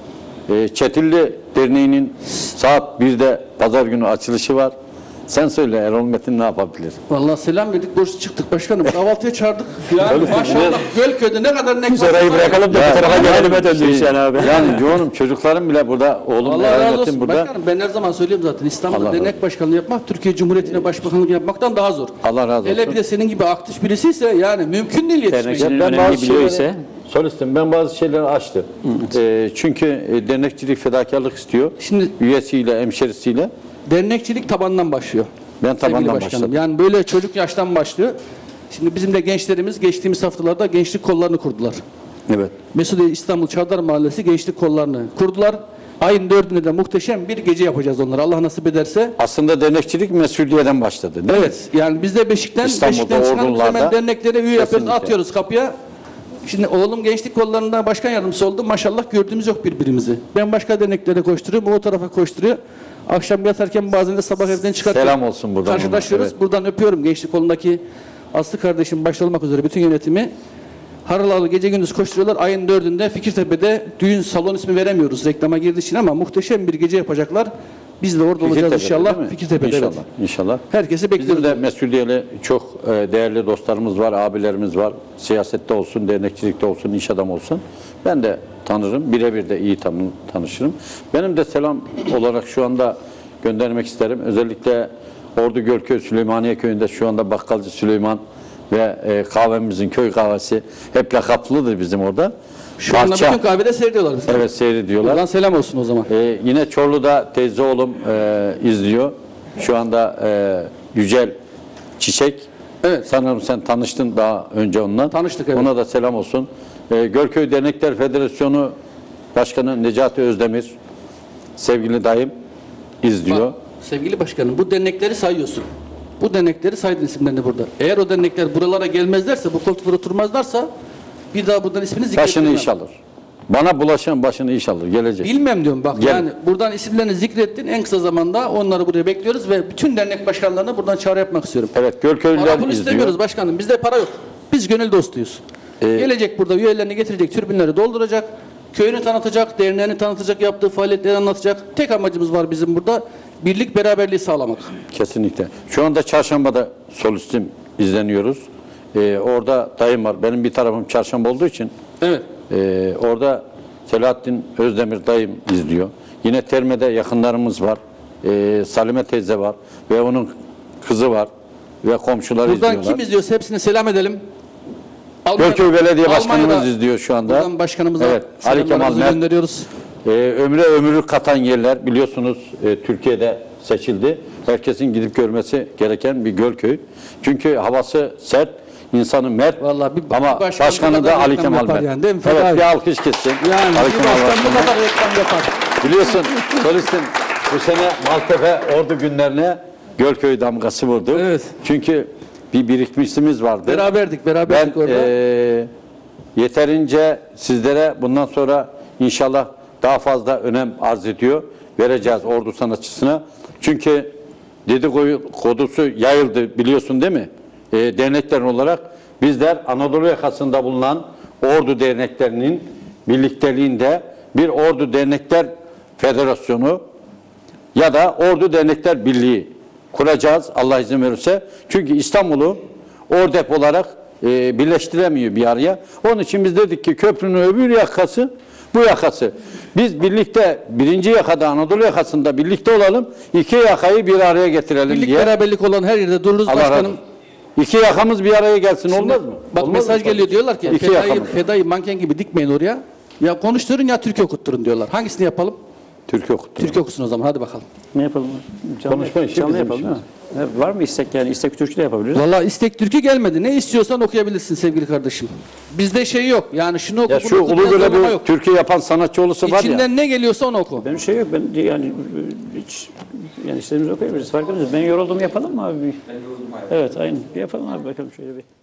Çetilli Derneği'nin saat 1'de pazar günü açılışı var. Sen söyle Erol Metin ne yapabilir? Vallahi selam verdik, borç çıktık başkanım. Kahvaltıya çağırdık. Yani Tabii, maşallah Gölköy'de ne kadar ne Orayı bırakalım da bu tarafa gelelim döndü Hüseyin abi. Yani yoğunum, çocuklarım bile burada, oğlum Allah Erol razı Metin olsun. burada. Başkanım ben her zaman söylüyorum zaten İstanbul'da Allah dernek başkanlığı yapmak Türkiye Cumhuriyeti'ne başbakanlık yapmaktan daha zor. Allah razı Hele olsun. bir de senin gibi aktif birisiyse yani mümkün değil yetişmek. Dernekçinin Ben önemini bazı biliyor şeyleri- ise Solistim, ben bazı şeyleri açtım. Çünkü dernekçilik fedakarlık istiyor. Şimdi- Üyesiyle, hemşerisiyle. Dernekçilik tabandan başlıyor. Ben tabandan Sevgili başkanım. başladım. Yani böyle çocuk yaştan başlıyor. Şimdi bizim de gençlerimiz geçtiğimiz haftalarda gençlik kollarını kurdular. Evet. Mesudiye İstanbul Çavdar Mahallesi gençlik kollarını kurdular. Ayın 4'ünde de muhteşem bir gece yapacağız onlara. Allah nasip ederse. Aslında dernekçilik Mesudiye'den başladı. Değil mi? Evet. Yani biz de Beşik'ten İstanbul'da, çıkan Ordu'larda hemen derneklere üye yapıyoruz, kesinlikle. atıyoruz kapıya. Şimdi oğlum gençlik kollarında başkan yardımcısı oldu. Maşallah gördüğümüz yok birbirimizi. Ben başka derneklere koşturuyorum, o tarafa koşturuyor. Akşam yatarken bazen de sabah evden çıkartıp Selam olsun buradan karşılaşıyoruz. ona, evet. Buradan öpüyorum gençlik kolundaki Aslı kardeşim başta olmak üzere bütün yönetimi. Harıl harıl gece gündüz koşturuyorlar. Ayın 4'ünde Fikirtepe'de düğün salon ismi veremiyoruz reklama girdiği için ama muhteşem bir gece yapacaklar. Biz de orada olacağız Fikirtepe'de, inşallah. değil mi? Fikirtepe'de İnşallah. evet. İnşallah. Herkesi Bizim bekliyoruz. de Mesudiye'li çok değerli dostlarımız var, abilerimiz var. Siyasette olsun, dernekçilikte olsun, iş adamı olsun. Ben de tanırım, birebir de iyi tanışırım. Benim de selam olarak şu anda göndermek isterim. Özellikle Ordu Gölköy Süleymaniye Köyü'nde şu anda Bakkalcı Süleyman ve kahvemizin köy kahvesi hep lakaplıdır bizim orada. Şu anda bütün kahvede seyrediyorlar bizi. Evet, seyrediyorlar. Buradan selam olsun o zaman. Yine Çorlu'da teyze oğlum izliyor. Şu anda Yücel Çiçek. Evet. Sanırım sen tanıştın daha önce onunla. Tanıştık, evet. Ona da selam olsun. Gölköy Dernekler Federasyonu Başkanı Necati Özdemir, sevgili dayım izliyor. Bak, sevgili başkanım bu dernekleri sayıyorsun. Bu dernekleri saydın isimlerini burada. Eğer o dernekler buralara gelmezlerse, bu koltuklara oturmazlarsa bir daha buradan ismini Başını zikretmem. iş alır. Bana bulaşan başını iş alır. Gelecek. Bilmem diyorum bak Gel. yani buradan isimlerini zikrettin en kısa zamanda onları buraya bekliyoruz ve bütün dernek başkanlarına buradan çağrı yapmak istiyorum. Evet, Gölköylüler Para pul izliyor. istemiyoruz başkanım. Bizde para yok. Biz gönül dostuyuz. Gelecek burada üyelerini getirecek, tribünleri dolduracak, köyünü tanıtacak, derneğini tanıtacak, yaptığı faaliyetleri anlatacak. Tek amacımız var bizim burada. Birlik, beraberliği sağlamak. Kesinlikle. Şu anda Çarşamba'da Solistim izleniyoruz. Orada dayım var. Benim bir tarafım Çarşamba olduğu için Evet. orada Selahattin Özdemir dayım izliyor. Yine Terme'de yakınlarımız var. Salime teyze var ve onun kızı var ve komşular Buradan izliyorlar. kim izliyorsa hepsine selam edelim. Gölköy Belediye Başkanımız Almanya'da izliyor şu anda. Buradan başkanımıza Evet, Ali Kemal selamlarımızı Mert. gönderiyoruz. Ömre ömürlük katan yerler biliyorsunuz Türkiye'de seçildi. Herkesin gidip görmesi gereken bir Gölköy. Çünkü havası sert, insanı mert. Vallahi bir ama başkan başkanı bu kadar da Ali reklam Kemal yapar Mert. yani, değil mi? Evet, Feda bir alkış kessin. Yani Ali bir Kemal başkan bu Başkan'a. kadar reklam yapar. Biliyorsun Solistim bu sene Maltepe Ordu günlerine Gölköy damgası vurdu. Evet. Çünkü bir birikmişimiz vardı. Beraberdik Ben orada. yeterince sizlere bundan sonra inşallah daha fazla önem arz ediyor. Vereceğiz ordu sanatçısına. Çünkü dedikodusu yayıldı biliyorsun değil mi? Dernekler olarak bizler Anadolu yakasında bulunan ordu derneklerinin birlikteliğinde bir ordu dernekler federasyonu ya da ordu dernekler birliği kuracağız Allah izin verirse. Çünkü İstanbul'u ORDEP olarak birleştiremiyor bir araya. Onun için biz dedik ki köprünün öbür yakası bu yakası. Biz birlikte birinci yakada Anadolu yakasında birlikte olalım. İki yakayı bir araya getirelim Birlik diye. beraberlik olan her yerde dururuz Allah razı başkanım. olsun. İki yakamız bir araya gelsin olmaz mı? Bak Olmaz mesaj mı? geliyor diyorlar ki İki fedayı, yakamız. fedayı manken gibi dikmeyin oraya. Ya konuşturun ya Türkiye okutturun diyorlar. Hangisini yapalım? Türkiye okuttu. Türkiye okusun o zaman hadi bakalım. ne yapalım? Konuşma işi canlı bizim yapalım değil mi? Var mı istek yani? İstek Türkçe de yapabiliriz. Vallahi istek Türkiye gelmedi. Ne istiyorsan okuyabilirsin sevgili kardeşim. Bizde şey yok. Yani şunu oku Ya bunu şu oku. diye ulu böyle zorlama bir yok. Türkiye yapan sanatçı olursa var ya. İçinden ne geliyorsa onu oku. Benim şey yok. Ben yani hiç yani istediğimizi okuyabiliriz. Farkındayız. Ben yoruldum yapalım mı abi? Ben yoruldum abi. Evet aynen. Bir yapalım abi bakalım şöyle bir.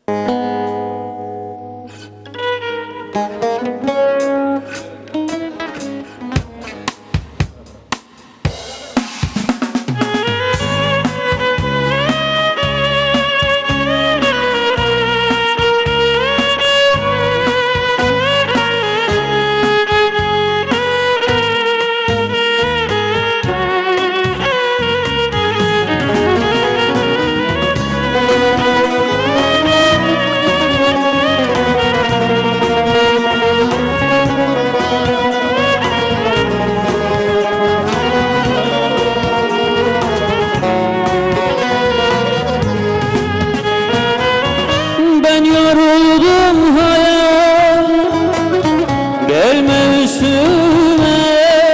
Ben yoruldum hayal, gelme üstüme.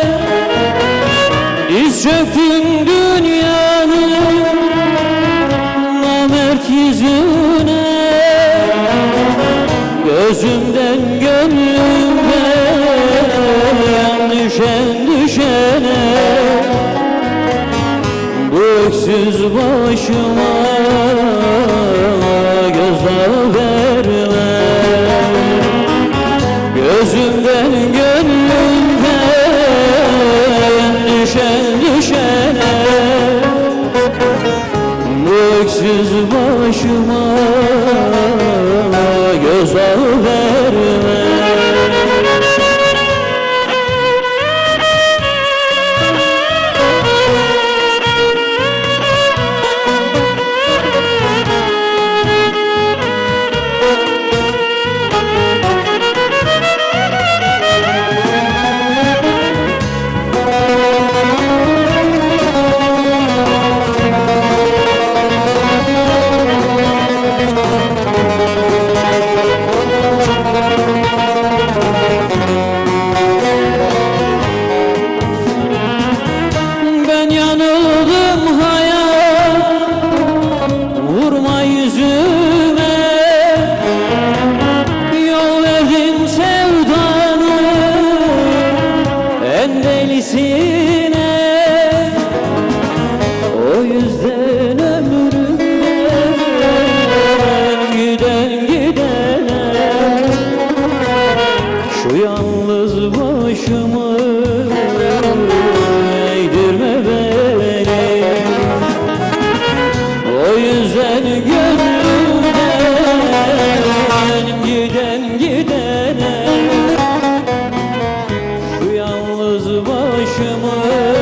Diz çöktüm dünyanın namert yüzüne. Gözümden gönlümden düşen düşene, bu öksüz başıma gözdağı verme. Gözümden gönlümden düşen düşene, bu öksüz başıma gözdağı verme. Ben yanıldım hayal, vurma yüzüme. Yol verdim sevdanın en delisine. O yüzden ömrümden giden gidene, şu yalnız başımı eğdirme beni. O yüzden gönlümden giden gidene, şu yalnız başımı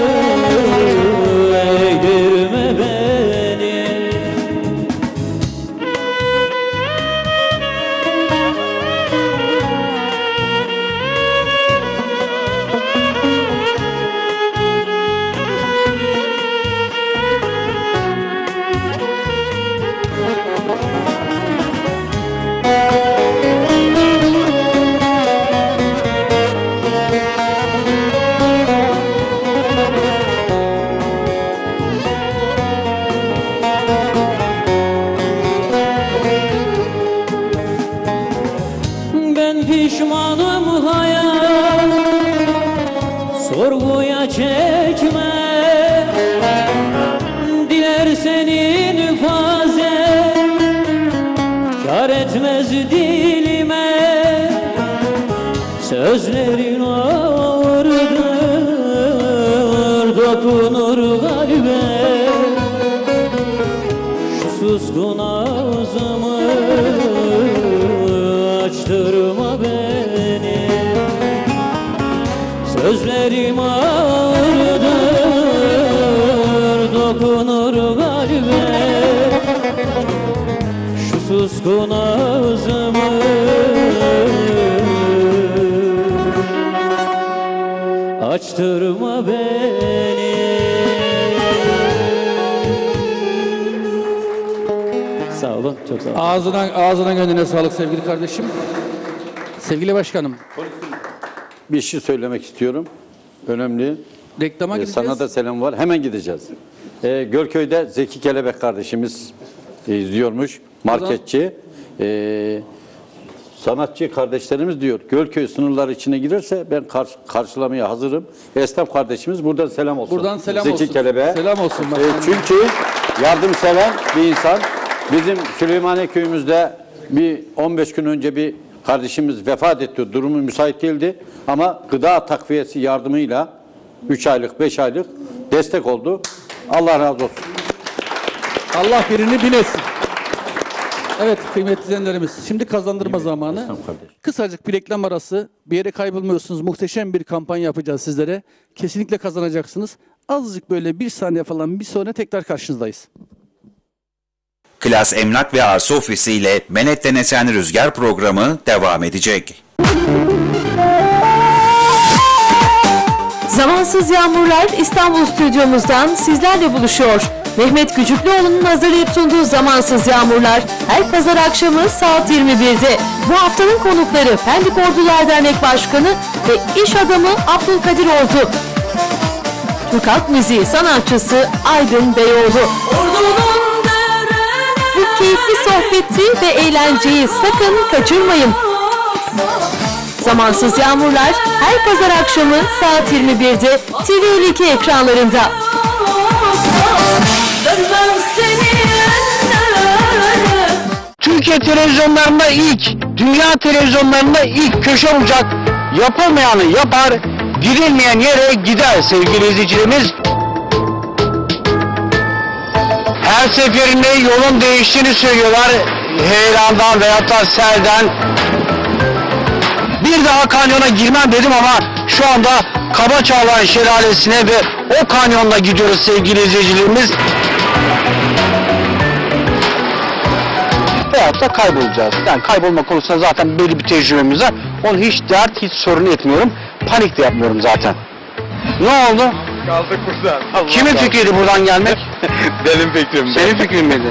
eğdirme beni. Ben pişmanım hayal, sorguya çekme. Dilersen infaz et, kar etmez dilime. Sözlerin ağırdır, dokunur kalbe. Şu suskun ağzımı açtırma beni. Sözlerim ağırdır, dokunur kalbe. Şu suskun ağzımı açtırma beni. Sağ olun, çok sağ olun. Ağzına gönlüne sağlık sevgili kardeşim. Sevgili başkanım. Bir şey söylemek istiyorum. Önemli. Reklama gideceğiz. Sana da selam var. Hemen gideceğiz. Gölköy'de Zeki Kelebek kardeşimiz izliyormuş. Marketçi. Sanatçı kardeşlerimiz diyor. Gölköy sınırları içine girerse ben karşılamaya hazırım. Esnaf kardeşimiz buradan selam olsun. Buradan selam Zeki olsun. Kelebek'e. Selam olsun başkanım. Çünkü yardımsever bir insan. Bizim Süleymaniye köyümüzde Bir 15 gün önce bir kardeşimiz vefat etti. Durumu müsait değildi. Ama gıda takviyesi yardımıyla 3 aylık, 5 aylık destek oldu. Allah razı olsun. Allah birini bilesin. Evet kıymetli izleyenlerimiz, şimdi kazandırma zamanı. Kısacık bir reklam arası, bir yere kaybolmuyorsunuz. Muhteşem bir kampanya yapacağız sizlere. Kesinlikle kazanacaksınız. Azıcık böyle bir saniye falan bir sonra tekrar karşınızdayız. Klas Emlak ve Arsa Ofisi ile Melek'ten Esen Rüzgar programı devam edecek. Zamansız Yağmurlar İstanbul stüdyomuzdan sizlerle buluşuyor. Mehmet Gücüklüoğlu'nun hazırlayıp sunduğu Zamansız Yağmurlar her pazar akşamı saat 21'de. Bu haftanın konukları Pendik Ordular Dernek Başkanı ve iş adamı Abdülkadir Ordu. Türk Halk Müziği sanatçısı Aydın Beyoğlu. Bu keyifli sohbeti ve eğlenceyi sakın kaçırmayın. Zamansız Yağmurlar her pazar akşamı saat 21'de TV52 ekranlarında. Türkiye televizyonlarında ilk, dünya televizyonlarında ilk köşe olacak. Yapılmayanı yapar, gidilmeyen yere gider sevgili izleyicilerimiz. Her seferinde yolun değiştiğini söylüyorlar. Heyelandan veyahut da selden. Bir daha kanyona girmem dedim ama şu anda Kabaçağlar Şelalesi'ne ve o kanyonda gidiyoruz sevgili izleyicilerimiz. Veyahut da kaybolacağız. Yani kaybolma konusunda zaten belli bir tecrübemiz var. Onu hiç dert, hiç sorun etmiyorum. Panik de yapmıyorum zaten. Ne oldu? Kaldık burada. Kimin fikriydi buradan gelmek? Benim fikrim. Senin fikrin miydi?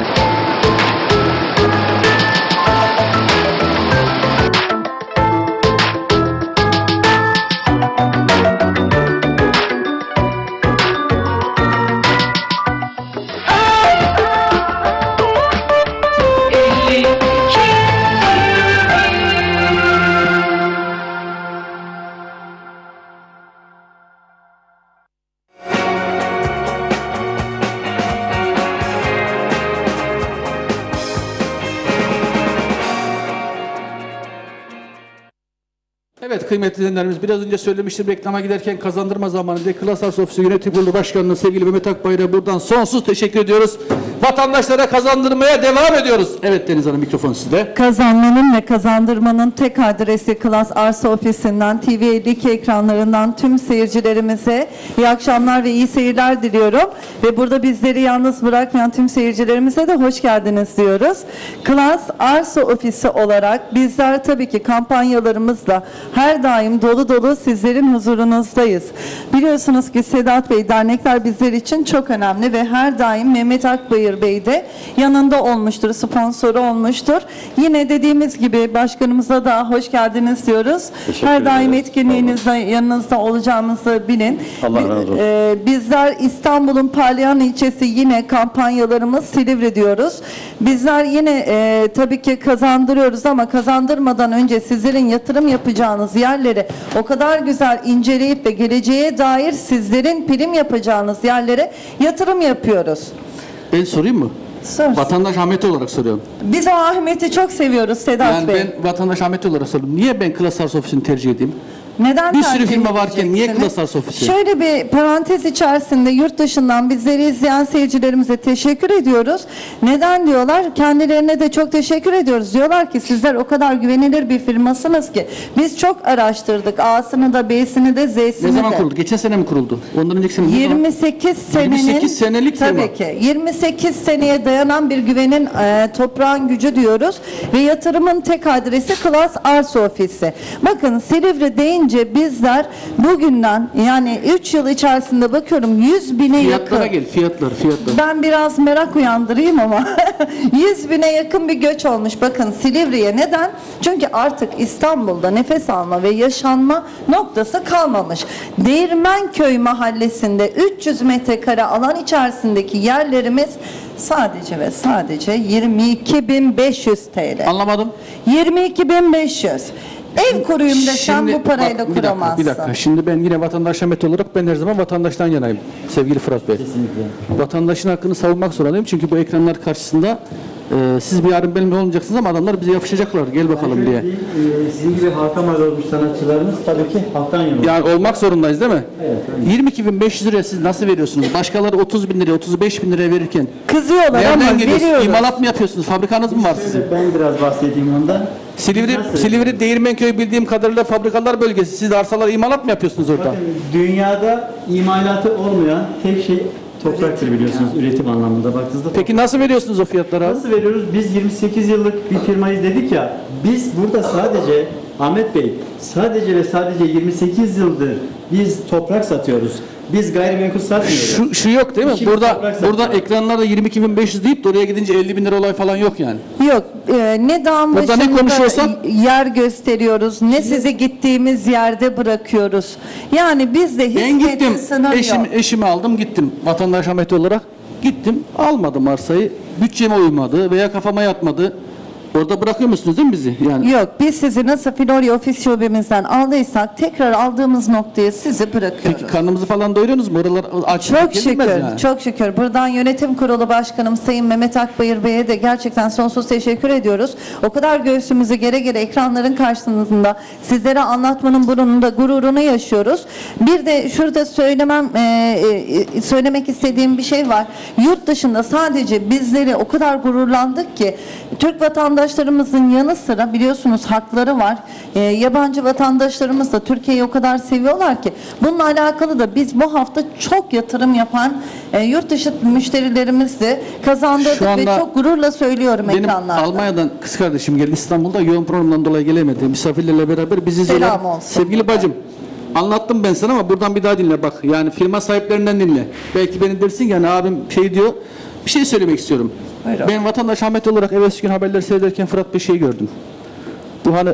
Evet kıymetli izleyenlerimiz, biraz önce söylemiştim reklama giderken kazandırma zamanında Klas Arsa Ofisi Yönetim Kurulu Başkanı'na sevgili Mehmet Akbayrak'a buradan sonsuz teşekkür ediyoruz. Vatandaşlara kazandırmaya devam ediyoruz. Evet Deniz Hanım, mikrofon sizde. Kazanmanın ve kazandırmanın tek adresi Klas Arsa Ofisi'nden, TV52 ekranlarından tüm seyircilerimize iyi akşamlar ve iyi seyirler diliyorum. Ve burada bizleri yalnız bırakmayan tüm seyircilerimize de hoş geldiniz diyoruz. Klas Arsa Ofisi olarak bizler tabii ki kampanyalarımızla her daim dolu dolu sizlerin huzurunuzdayız. Biliyorsunuz ki Sedat Bey, dernekler bizler için çok önemli ve her daim Mehmet Akbayır Bey de yanında olmuştur, sponsoru olmuştur. Yine dediğimiz gibi başkanımıza da hoş geldiniz diyoruz. Her daim etkinliğinizde yanınızda olacağımızı bilin. Allah razı olsun. Bizler İstanbul'un Parlayan ilçesi, yine kampanyalarımız Silivri diyoruz. Bizler yine tabii ki kazandırıyoruz ama kazandırmadan önce sizlerin yatırım yapacağınız yerleri o kadar güzel inceleyip ve geleceğe dair sizlerin prim yapacağınız yerlere yatırım yapıyoruz. Ben sorayım mı? Sor. Vatandaş Ahmet olarak soruyorum. Biz o Ahmet'i çok seviyoruz Sedat Yani Bey. ben vatandaş Ahmet olarak soruyorum. Niye ben Klas Arsa Ofisi'ni tercih edeyim? Neden Bir sürü tercih firma varken niye edeceksiniz? Klas Arsa Ofisi? Şöyle bir parantez içerisinde yurt dışından bizleri izleyen seyircilerimize teşekkür ediyoruz. Neden diyorlar? Kendilerine de çok teşekkür ediyoruz. Diyorlar ki sizler o kadar güvenilir bir firmasınız ki biz çok araştırdık. A'sını da B'sini de Z'sini de. Ne zaman kuruldu? Geçen sene mi kuruldu? Ondan önceki sene mi? 28 senenin 28 senelik tabii firma. ki 28 seneye dayanan bir güvenin toprağın gücü diyoruz ve yatırımın tek adresi Klas Arsa Ofisi. Bakın Silivri deyince bizler bugünden, yani 3 yıl içerisinde bakıyorum 100 bine Fiyatlara yakın. gel, fiyatlar. Ben biraz merak uyandırayım ama 100 bine yakın bir göç olmuş bakın Silivri'ye. Neden? Çünkü artık İstanbul'da nefes alma ve yaşanma noktası kalmamış. Değirmenköy mahallesinde 300 metrekare alan içerisindeki yerlerimiz sadece ve sadece 22.500 TL. Anlamadım. 22.500. Ev kurayım desem Şimdi bu parayla bak, kuramazsın. Bir dakika. Şimdi ben yine vatandaş Ahmet olarak ben her zaman vatandaştan yanayım sevgili Fırat Bey. Kesinlikle. Vatandaşın hakkını savunmak zorundayım çünkü bu ekranlar karşısında siz bir yarın benimle olmayacaksınız ama adamlar bize yapışacaklar. Gel bakalım diye. Sizin gibi halka mal olmuş sanatçılarımız tabii ki halktan yana. Yani olmak zorundayız değil mi? Evet. 22.500 liraya siz nasıl veriyorsunuz? Başkaları 30.000 liraya, 35.000 liraya verirken. Kızıyorlar ama Nereden geliyorsunuz? veriyoruz. İmalat mı yapıyorsunuz? Fabrikanız mı var sizin? Ben biraz bahsedeyim ondan. Silivri Değirmenköy bildiğim kadarıyla fabrikalar bölgesi. Siz arsalar imalat mı yapıyorsunuz orada? Bakın dünyada imalatı olmayan tek şey topraktır biliyorsunuz üretim anlamında baktığınızda. Peki nasıl veriyorsunuz o fiyatları abi? Nasıl veriyoruz? Biz 28 yıllık bir firmayız dedik ya. Biz burada sadece Ahmet Bey sadece ve sadece 28 yıldır biz toprak satıyoruz. Biz gayrimenkul satmıyoruz. Şu yok değil mi? İşimiz toprak Burada satıyor. ekranlarda 22.500 deyip de oraya gidince 50.000 lira olay falan yok yani. Yok, ne dağın Burada ne başında konuşuyorsak- yer gösteriyoruz, ne sizi gittiğimiz yerde bırakıyoruz. Yani bizde Ben hizmetli gittim, sınır yok. eşimi aldım gittim. Vatandaş Ahmet olarak gittim, almadım arsayı. Bütçeme uymadı veya kafama yatmadı. Orada bırakıyor musunuz değil mi bizi? Yani Yok, biz sizi nasıl Florya ofis şubemizden aldıysak tekrar aldığımız noktaya sizi bırakıyoruz. peki karnımızı falan doyuruyorsunuz mu? Oralar aç Çok yenilmez şükür, yani. çok şükür. Buradan yönetim kurulu başkanım Sayın Mehmet Akbayır Bey'e de gerçekten sonsuz teşekkür ediyoruz. O kadar göğsümüzü gere gere ekranların karşısında sizlere anlatmanın burnunda gururunu yaşıyoruz. Bir de şurada söylemek istediğim bir şey var. Yurt dışında sadece bizleri o kadar gururlandık ki Türk vatandaşlarımızın yanı sıra biliyorsunuz hakları var. Yabancı vatandaşlarımız da Türkiye'yi o kadar seviyorlar ki bununla alakalı da biz bu hafta çok yatırım yapan yurt dışı müşterilerimizi de kazandırdık Şu anda ve çok gururla söylüyorum Benim ekranlarda. Almanya'dan kız kardeşim geldi İstanbul'da yoğun programdan dolayı gelemedi. Misafirlerle beraber bizi Selam izliyorlar. olsun. Sevgili bacım anlattım ben sana ama buradan bir daha dinle bak. Yani firma sahiplerinden dinle. Belki beni dersin yani abim şey diyor. Bir şey söylemek istiyorum. Buyurun. Ben vatandaş Ahmet olarak evvelsi gün haberleri seyrederken Fırat bir şey gördüm. Bu hani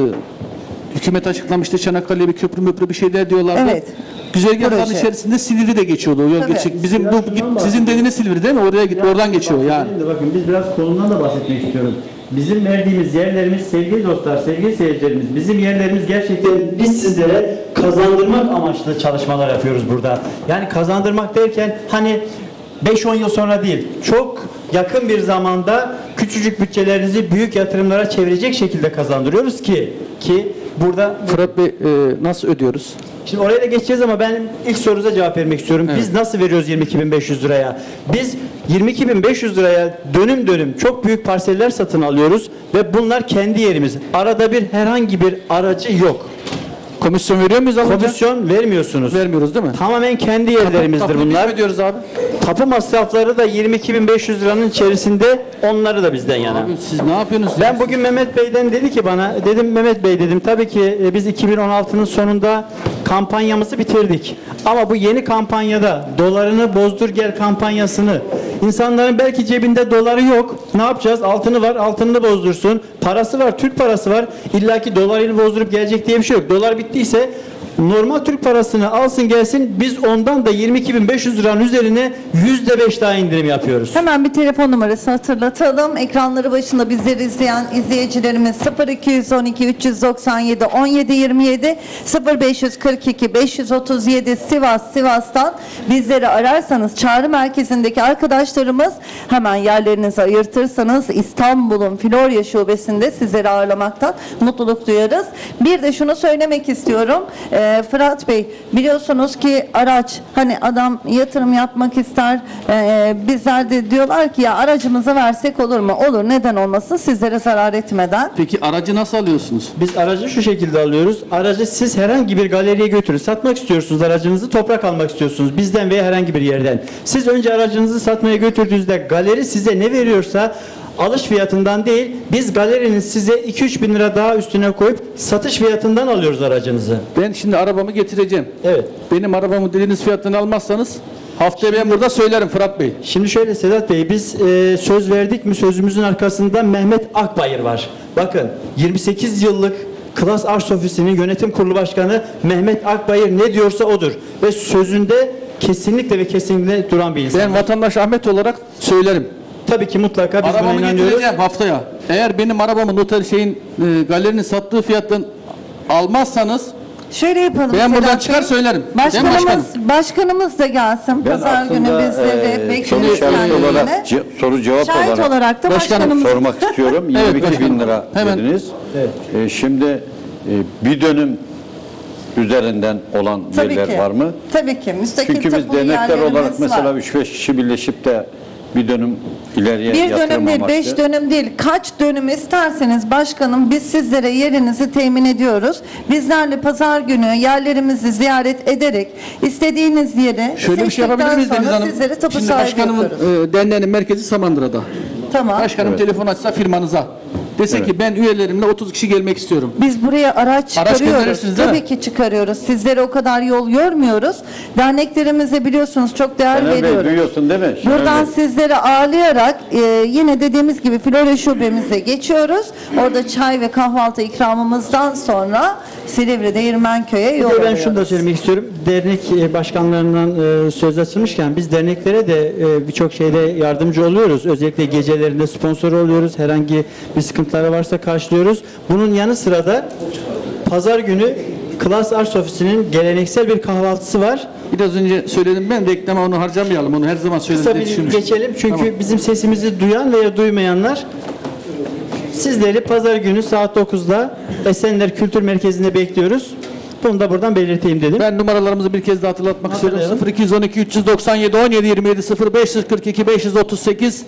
hükümet açıklamıştı Çanakkale'ye bir köprü bir şeyler diyorlardı. Evet. Güzergahların Proje. içerisinde Silivri de geçiyordu. O yol Tabii. geçecek. Bizim bu sizin dediğiniz Silivri değil mi? Oraya git, oradan geçiyor yani. Şimdi bakın biz biraz konumdan da bahsetmek istiyorum. Bizim verdiğimiz yerlerimiz sevgili dostlar, sevgili seyircilerimiz, bizim yerlerimiz gerçekten biz sizlere kazandırmak amaçlı çalışmalar yapıyoruz burada. Yani kazandırmak derken hani 5-10 yıl sonra değil, çok yakın bir zamanda küçücük bütçelerinizi büyük yatırımlara çevirecek şekilde kazandırıyoruz ki burada Fırat Bey nasıl ödüyoruz? Şimdi oraya da geçeceğiz ama ben ilk sorunuza cevap vermek istiyorum. Evet. Biz nasıl veriyoruz 22.500 liraya? Biz 22.500 liraya dönüm dönüm çok büyük parseller satın alıyoruz ve bunlar kendi yerimiz. Arada bir herhangi bir aracı yok. Komisyon veriyor muyuz alınca? Komisyon vermiyorsunuz. Vermiyoruz değil mi? Tamamen kendi yerlerimizdir Tapıyı biz bunlar. mi ödüyoruz abi? Tapu masrafları da 22.500 liranın içerisinde, onları da bizden yana. Abi siz ne yapıyorsunuz? Ben bugün Mehmet Bey'den dedi ki bana, dedim Mehmet Bey dedim tabii ki biz 2016'nın sonunda kampanyamızı bitirdik. Ama bu yeni kampanyada dolarını bozdur gel kampanyasını, insanların belki cebinde doları yok. Ne yapacağız? Altını var, altını bozdursun. Parası var, Türk parası var. İlla ki dolarını bozdurup gelecek diye bir şey yok. Dolar bittiyse normal Türk parasını alsın gelsin, biz ondan da 22.500 liranın üzerine %5 daha indirim yapıyoruz. Hemen bir telefon numarası hatırlatalım. Ekranları başında bizleri izleyen izleyicilerimiz 0212 397 1727 0542 537 Sivas'tan bizleri ararsanız çağrı merkezindeki arkadaşlarımız hemen yerlerinizi ayırtırsanız İstanbul'un Florya şubesinde sizleri ağırlamaktan mutluluk duyarız. Bir de şunu söylemek istiyorum. Fırat Bey biliyorsunuz ki araç hani adam yatırım yapmak ister, bizler de diyorlar ki ya aracımızı versek olur mu? Olur, neden olmasın, sizlere zarar etmeden. Peki aracı nasıl alıyorsunuz? Biz aracı şu şekilde alıyoruz. Aracı siz herhangi bir galeriye götürün. Satmak istiyorsunuz aracınızı, toprak almak istiyorsunuz bizden veya herhangi bir yerden. Siz önce aracınızı satmaya götürdüğünüzde galeri size ne veriyorsa alış fiyatından değil, biz galerinin size 2-3 bin lira daha üstüne koyup satış fiyatından alıyoruz aracınızı. Ben şimdi arabamı getireceğim. Evet. Benim arabamı dediğiniz fiyatını almazsanız haftaya ben burada söylerim Fırat Bey. Şimdi şöyle Sedat Bey, biz söz verdik mi, sözümüzün arkasında Mehmet Akbayır var. Bakın 28 yıllık Klas Arsa Ofisi'nin yönetim kurulu başkanı Mehmet Akbayır ne diyorsa odur. Ve sözünde kesinlikle ve kesinlikle duran bir insan. Ben vatandaş Ahmet olarak söylerim. Tabii ki mutlaka biz buna Arabamı inanıyoruz. getireceğim haftaya. Eğer benim arabamı noter galerinin sattığı fiyattan Almazsanız Şöyle yapalım. ben buradan Sedat çıkar Bey. söylerim. Değil mi başkanım? Başkanımız da gelsin. Ben Pazar günü aslında bizleri bekleriz şahit olarak kendisine. soru cevap Şahit olarak da Başkanım, başkanımız. sormak istiyorum. Evet, 22 bin başkanım. lira Hemen. dediniz. Şimdi bir dönüm üzerinden olan Tabii yerler ki. var mı? Tabii ki. Müstakil Çünkü biz tapulu dernekler yerlerimiz olarak mesela var. 3-5 kişi birleşip de bir dönüm ileriye Bir yatırım dönüm değil, amaçlı. 5 dönüm değil. Kaç dönüm isterseniz başkanım biz sizlere yerinizi temin ediyoruz. Bizlerle pazar günü yerlerimizi ziyaret ederek istediğiniz yere Şöyle bir şey yapabilir miyiz Deniz Hanım? sizlere tapu Şimdi sahibi başkanımın yapıyoruz. derneğinin merkezi Samandıra'da. Tamam. Başkanım telefon açsa firmanıza. Dese ki ben üyelerimle 30 kişi gelmek istiyorum. Biz buraya araç çıkarıyoruz. gönderirsiniz değil mi? Tabii ki çıkarıyoruz. Sizlere o kadar yol yormuyoruz. Derneklerimize biliyorsunuz çok değer Şener Bey veriyoruz. duyuyorsun değil mi? Şener Buradan Bey. sizleri ağırlayarak yine dediğimiz gibi Flora şubemize geçiyoruz. Orada çay ve kahvaltı ikramımızdan sonra Silivri Değirmenköy'e yol Bir de ben alıyoruz. şunu da söylemek istiyorum. Dernek başkanlarından söz açılmışken biz derneklere de birçok şeyde yardımcı oluyoruz. Özellikle gecelerinde sponsor oluyoruz. Herhangi bir sıkıntıları varsa karşılıyoruz. Bunun yanı sıra da pazar günü Klas Ars Ofisi'nin geleneksel bir kahvaltısı var. Biraz önce söyledim ben reklama onu harcamayalım. Onu her zaman Kısa söyledim diye bir düşünmüştüm. geçelim çünkü Tamam. bizim sesimizi duyan veya duymayanlar sizleri pazar günü saat 9'da Esenler Kültür Merkezi'nde bekliyoruz. Bunu da buradan belirteyim dedim. Ben numaralarımızı bir kez daha hatırlatmak istiyorum. Hatırlayalım. 0212 397 17 27 0542 538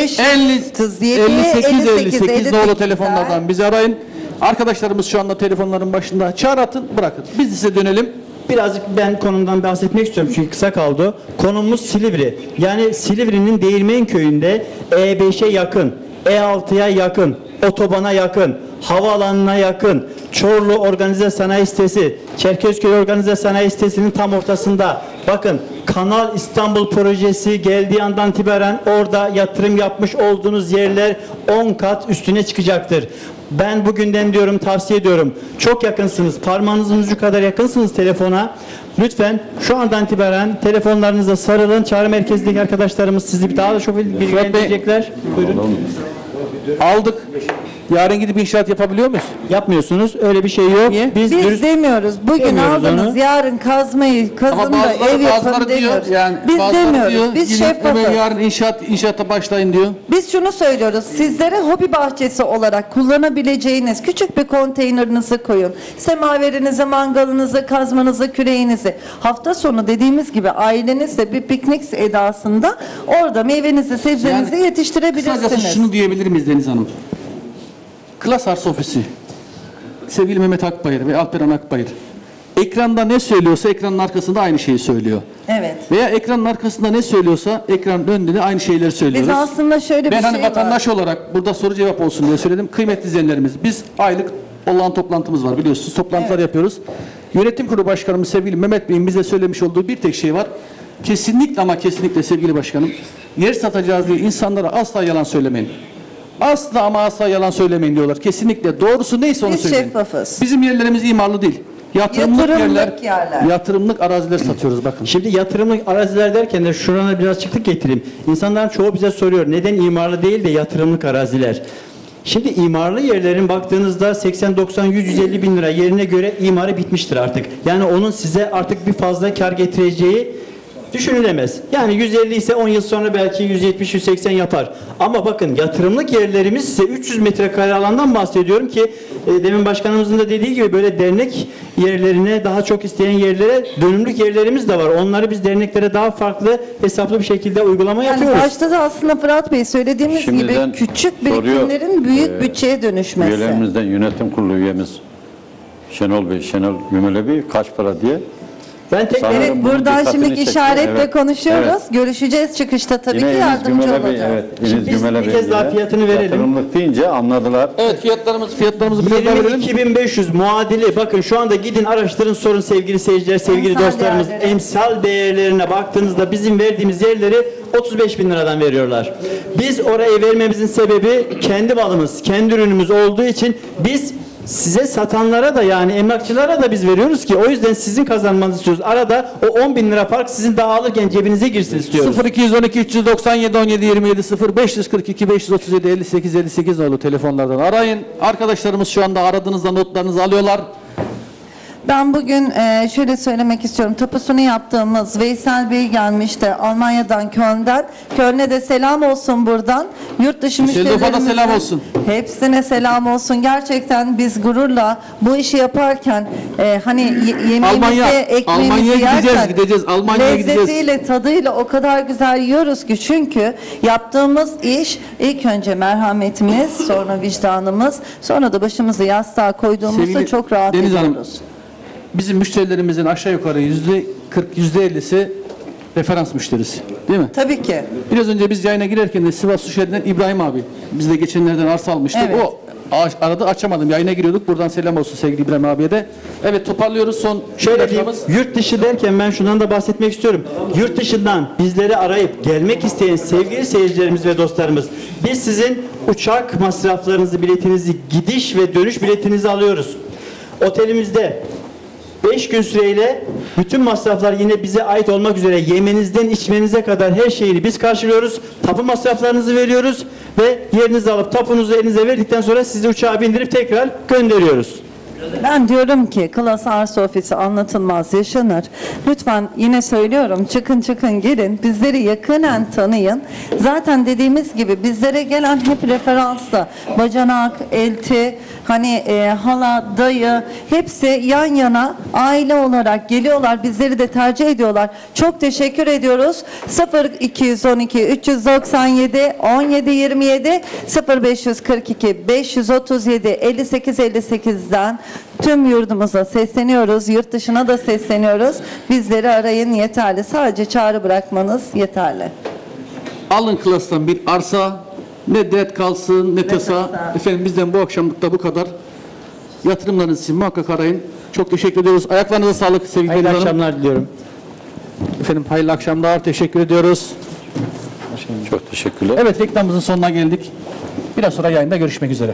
58 nolu telefonlardan bizi arayın. Arkadaşlarımız şu anda telefonların başında. Çağrı atın, bırakın. Biz size dönelim. Birazcık ben konumdan bahsetmek istiyorum çünkü kısa kaldı. Konumuz Silivri. Yani Silivri'nin Değirmenköy'ünde E5'e yakın, E6'ya yakın, otobana yakın, havaalanına yakın, Çorlu Organize Sanayi Sitesi, Çerkezköy Organize Sanayi Sitesi'nin tam ortasında. Bakın Kanal İstanbul projesi geldiği andan itibaren orada yatırım yapmış olduğunuz yerler 10 kat üstüne çıkacaktır. Ben bugünden diyorum, tavsiye ediyorum. Çok yakınsınız, parmağınızın ucu kadar yakınsınız telefona. Lütfen şu andan itibaren telefonlarınıza sarılın. Çağrı merkezindeki arkadaşlarımız sizi daha da çok bilgilendirecekler. Buyurun. Aldık. Yarın gidip inşaat yapabiliyor muyuz? Yapmıyorsunuz. Öyle bir şey yok. Niye? Biz dürüst- demiyoruz. Bugün Demiyoruz aldınız, onu. yarın kazmayı, kazın da ev yapın demiyoruz. Biz demiyoruz. Biz şeffafız. Yarın inşaata başlayın diyor. Biz şunu söylüyoruz. Sizlere hobi bahçesi olarak kullanabileceğiniz küçük bir konteynerinizi koyun. Semaverinizi, mangalınızı, kazmanızı, küreğinizi. Hafta sonu dediğimiz gibi ailenizle bir piknik edasında orada meyvenizi, sebzenizi Yani yetiştirebilirsiniz. Kısacası şunu diyebilir miyiz Deniz Hanım? Klas Ars Ofisi, sevgili Mehmet Akbayır ve Alperen Akbayır, ekranda ne söylüyorsa ekranın arkasında aynı şeyi söylüyor. Evet. Veya ekranın arkasında ne söylüyorsa ekranın önünde de aynı şeyleri söylüyoruz. Biz aslında şöyle bir Ben hani şey vatandaş var. olarak burada soru cevap olsun diye söyledim. Kıymetli izleyenlerimiz, biz aylık olan toplantımız var biliyorsunuz. Toplantılar yapıyoruz. Yönetim Kurulu Başkanımız sevgili Mehmet Bey'in bize söylemiş olduğu bir tek şey var. Kesinlikle ama kesinlikle sevgili başkanım, yer satacağız diye insanlara asla yalan söylemeyin. Asla ama asla yalan söylemeyin diyorlar. Kesinlikle doğrusu neyse onu Biz söyleyin. şeffafız. Bizim yerlerimiz imarlı değil. Yatırımlık Yatırımlık yerler, yatırımlık araziler satıyoruz bakın. Şimdi yatırımlık araziler derken de şurana biraz açıklık getireyim. İnsanların çoğu bize soruyor. Neden imarlı değil de yatırımlık araziler? Şimdi imarlı yerlerin baktığınızda 80, 90, 100, 150 bin lira yerine göre imarı bitmiştir artık. Yani onun size artık bir fazla kar getireceği düşünülemez. Yani 150 ise 10 yıl sonra belki 170, 180 yapar. Ama bakın yatırımlık yerlerimiz ise 300 metrekare alandan bahsediyorum ki demin başkanımızın da dediği gibi böyle dernek yerlerine daha çok isteyen yerlere dönümlük yerlerimiz de var. Onları biz derneklere daha farklı hesaplı bir şekilde uygulama Yani yapıyoruz. başta da aslında Fırat Bey söylediğimiz Şimdiden gibi küçük soruyor, birikimlerin büyük bütçeye dönüşmesi. Üyelerimizden yönetim kurulu üyemiz Şenol Bey, Şenol Gümele Bey kaç para diye. Ben tek Sanırım Evet, bunun buradan dikkatini şimdi çekti. işaretle Evet. konuşuyoruz. Evet. Görüşeceğiz çıkışta tabii Yine ki Enis yardımcı Gümele Bey, olacağız. evet. Şimdi Enis biz Gümele bir Bey kez daha yine fiyatını verelim. Yatırımlık deyince anladılar. Evet fiyatlarımızı biraz daha verelim. 22.500 muadili. Bakın şu anda gidin araştırın sorun sevgili seyirciler, sevgili Emsal dostlarımız. değerleri. Emsal değerlerine baktığınızda bizim verdiğimiz yerleri 35 bin liradan veriyorlar. Biz oraya vermemizin sebebi kendi malımız, kendi ürünümüz olduğu için biz size satanlara da yani emlakçılara da biz veriyoruz ki o yüzden sizin kazanmanızı istiyoruz. Arada o 10 bin lira fark sizin dağılırken cebinize girsin istiyoruz. 0212 397 17 27 0542 537 58 58 nolu telefonlardan arayın. Arkadaşlarımız şu anda aradığınızda notlarınızı alıyorlar. Ben bugün şöyle söylemek istiyorum. Tapusunu yaptığımız Veysel Bey gelmişti Almanya'dan, Köln'den. Köln'e de selam olsun buradan. Yurt dışı müşterilerimize selam olsun. Hepsine selam olsun. Gerçekten biz gururla bu işi yaparken hani yemeğimizi, ekmeğimizi yerken gideceğiz. Almanya'ya gideceğiz. lezzetiyle, tadıyla o kadar güzel yiyoruz ki, çünkü yaptığımız iş ilk önce merhametimiz, sonra vicdanımız, sonra da başımızı yastığa koyduğumuzda Sevgili çok rahat Deniz Hanım, ediyoruz. bizim müşterilerimizin aşağı yukarı %40, %50'si referans müşterisi. Değil mi? Tabii ki. Biraz önce biz yayına girerken de Sivas Suşehir'den İbrahim abi, biz de geçenlerden arsa almıştık. Evet. O arada açamadım. Yayına giriyorduk. Buradan selam olsun sevgili İbrahim abiye de. Evet, toparlıyoruz son Şöyle diyeyim, yurt dışı derken ben şundan da bahsetmek istiyorum. Yurt dışından bizleri arayıp gelmek isteyen sevgili seyircilerimiz ve dostlarımız, biz sizin uçak masraflarınızı, biletinizi, gidiş ve dönüş biletinizi alıyoruz. Otelimizde 5 gün süreyle bütün masraflar yine bize ait olmak üzere yemenizden içmenize kadar her şeyini biz karşılıyoruz. Tapu masraflarınızı veriyoruz ve yerinizi alıp tapunuzu elinize verdikten sonra sizi uçağa bindirip tekrar gönderiyoruz. Ben diyorum ki Klas Arsa Ofisi anlatılmaz yaşanır. Lütfen yine söylüyorum, çıkın gelin, bizleri yakinen tanıyın. Zaten dediğimiz gibi bizlere gelen hep referanslı. Bacanak, elti, hani hala, dayı, hepsi yan yana aile olarak geliyorlar. Bizleri de tercih ediyorlar. Çok teşekkür ediyoruz. 0212 397 17 27 0542 537 58 58'den tüm yurdumuza sesleniyoruz. Yurt dışına da sesleniyoruz. Bizleri arayın, yeterli. Sadece çağrı bırakmanız yeterli. Alın Klas'tan bir arsa, ne dert kalsın ne tasa. Efendim, bizden bu akşamlık da bu kadar. Yatırımlarınız için muhakkak arayın. Çok teşekkür ediyoruz. Ayaklarınıza sağlık sevgili Hayırlı Deniz Hanım. akşamlar diliyorum. Efendim, hayırlı akşamlar. Teşekkür ediyoruz. Çok teşekkürler. Evet, reklamımızın sonuna geldik. Biraz sonra yayında görüşmek üzere.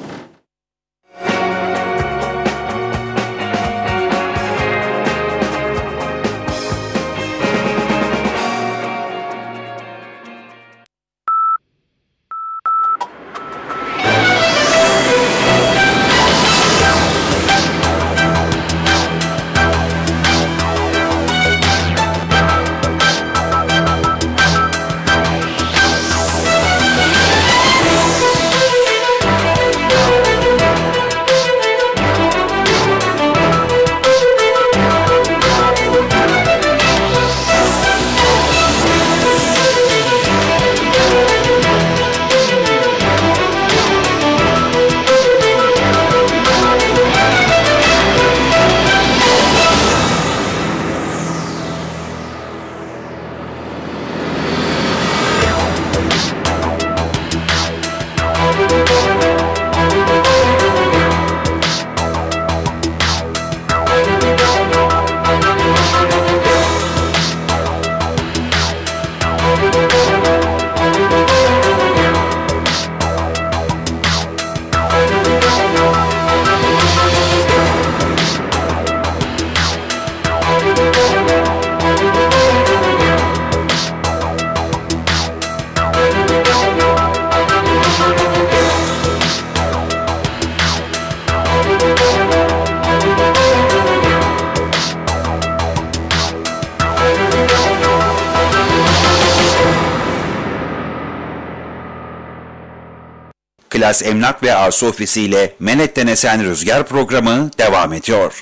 Klas Emlak ve Arsa Ofisi ile Menet'ten Esen Rüzgar programı devam ediyor.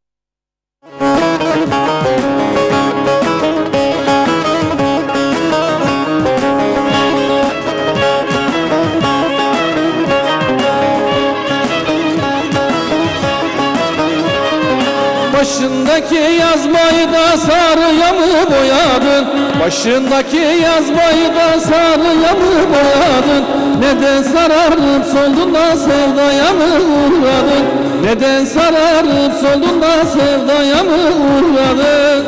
Başındaki yazmayı da sarıya mı boyadın? Başındaki yazmayı da sarıya mı boyadın? Neden sararıp soldun da sevdaya mı uğradın? Neden sararıp soldun da sevdaya mı uğradın?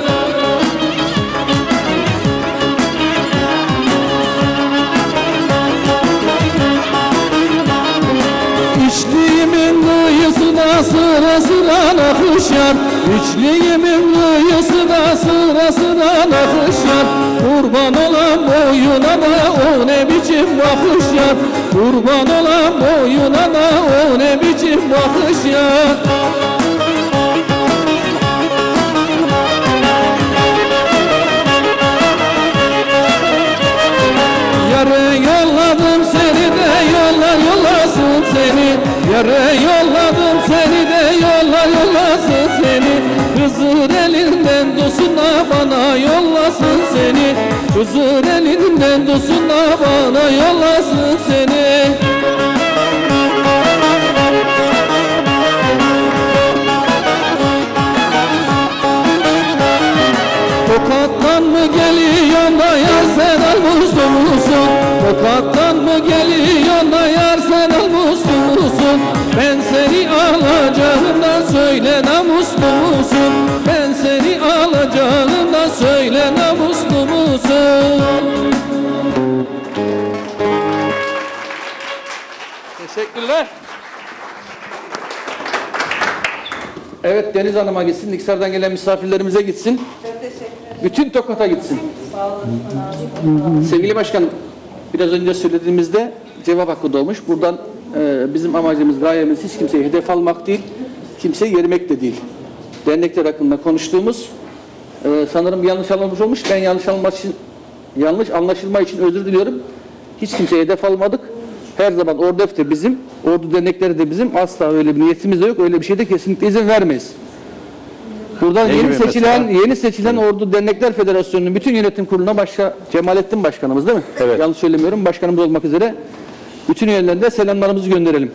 İçliğimin kıyısı da sıra sıra nakışar. İçliğimin kıyısı da sıra sıra nakışar. Kurban olan boyuna da o ne biçim bakış yar. Kurban olan boyuna da o ne biçim bakış yar. yere yolladım seni de yollasın seni. Kızın elinden dostun da bana yollasın seni. Kızın elinden dostun da bana yollasın seni. Tokat'tan mı geliyorsun da yar sen almışsın musun? Tokat'tan mı geliyorsun da yar sen almışsın musun? Ben seni alacağımdan söyle namuslu musun? Ben seni alacağımdan söyle namuslu musun? Teşekkürler. Evet, Deniz Hanım'a gitsin, Niksar'dan gelen misafirlerimize gitsin. Bütün Tokat'a gitsin. Sevgili Başkan, biraz önce söylediğimizde cevap hakkı doğmuş. Buradan bizim amacımız, gayemiz hiç kimseyi hedef almak değil, kimseyi yermek de değil. Dernekler hakkında konuştuğumuz sanırım yanlış anlamış olmuş. Ben yanlış anlaşılma için özür diliyorum. Hiç kimseyi hedef almadık. Her zaman Ordef de bizim, Ordu dernekleri de bizim. Asla öyle bir niyetimiz de yok. Öyle bir şeyde kesinlikle izin vermeyiz. Buradan yeni seçilen Ordu Dernekler Federasyonu'nun bütün yönetim kuruluna başta Cemalettin Başkanımız değil mi? Evet. Yanlış söylemiyorum. Başkanımız olmak üzere bütün üyelerine de selamlarımızı gönderelim.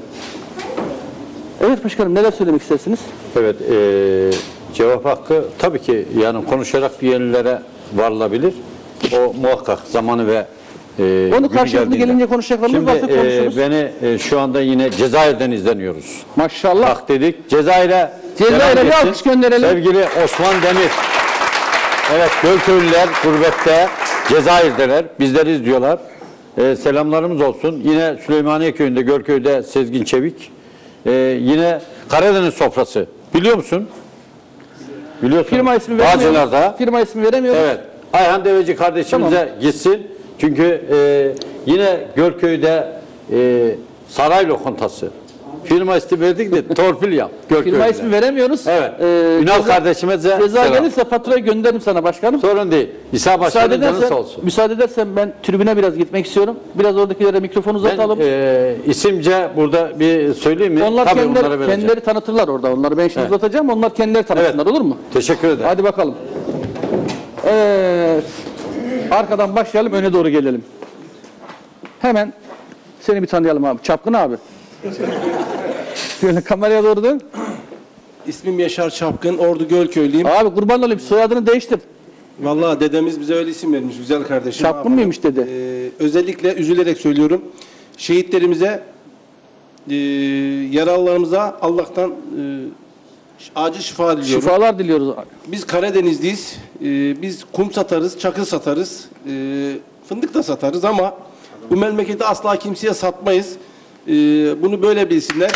Evet başkanım, neler söylemek istersiniz? Evet, cevap hakkı tabii ki yani konuşarak bir yerlere varılabilir. O muhakkak zamanı ve onu karşılıklı gelince konuşacaklarımız varsa konuşuruz. Beni şu anda yine Cezayir'den izleniyoruz. Maşallah. Bak dedik. Cezayir'e bir alkış gönderelim. Sevgili Osman Demir. Evet, Gölköylüler gurbette, Cezayir'deler. Bizleri izliyorlar. Selamlarımız olsun. Yine Süleymaniye Köyü'nde, Gölköy'de Sezgin Çevik. Yine Karadeniz sofrası. Biliyor musun? Biliyorsun. Firma ismi veremiyoruz. Bağcılar'da. Firma ismi veremiyoruz. Evet. Ayhan Deveci kardeşimize gitsin. Çünkü yine Gölköy'de saray lokantası. Firma ismi verdik de torpil yap. Firma ismi veremiyoruz. Evet. Ünal kardeşimize ceza gelirse faturayı gönderirim sana başkanım. Sorun değil. İsa Başkan'ın canı sağ olsun. Müsaade edersen ben tribüne biraz gitmek istiyorum. Biraz oradakilere mikrofonu uzatalım. İsimce burada bir söyleyeyim mi? Onlar tabii kendileri tanıtırlar orada. Onları ben şimdi uzatacağım. Onlar kendileri tanıtsınlar, olur mu? Teşekkür ederim. Hadi bakalım. Evet. Arkadan başlayalım, öne doğru gelelim. Hemen seni bir tanıyalım abi. Çapkın abi. Şöyle kameraya doğru dön. İsmim Yaşar Çapkın, Ordu Gölköylüyüm. Abi kurban olayım, soyadını değiştir. Vallahi dedemiz bize öyle isim vermiş güzel kardeşim. Çapkın mıymış dede? Özellikle üzülerek söylüyorum. Şehitlerimize, yaralılarımıza Allah'tan acil şifa diliyorum. Şifalar diliyoruz abi. Biz Karadenizliyiz. Biz kum satarız, çakıl satarız, fındık da satarız ama bu memleketi asla kimseye satmayız. Bunu böyle bilsinler.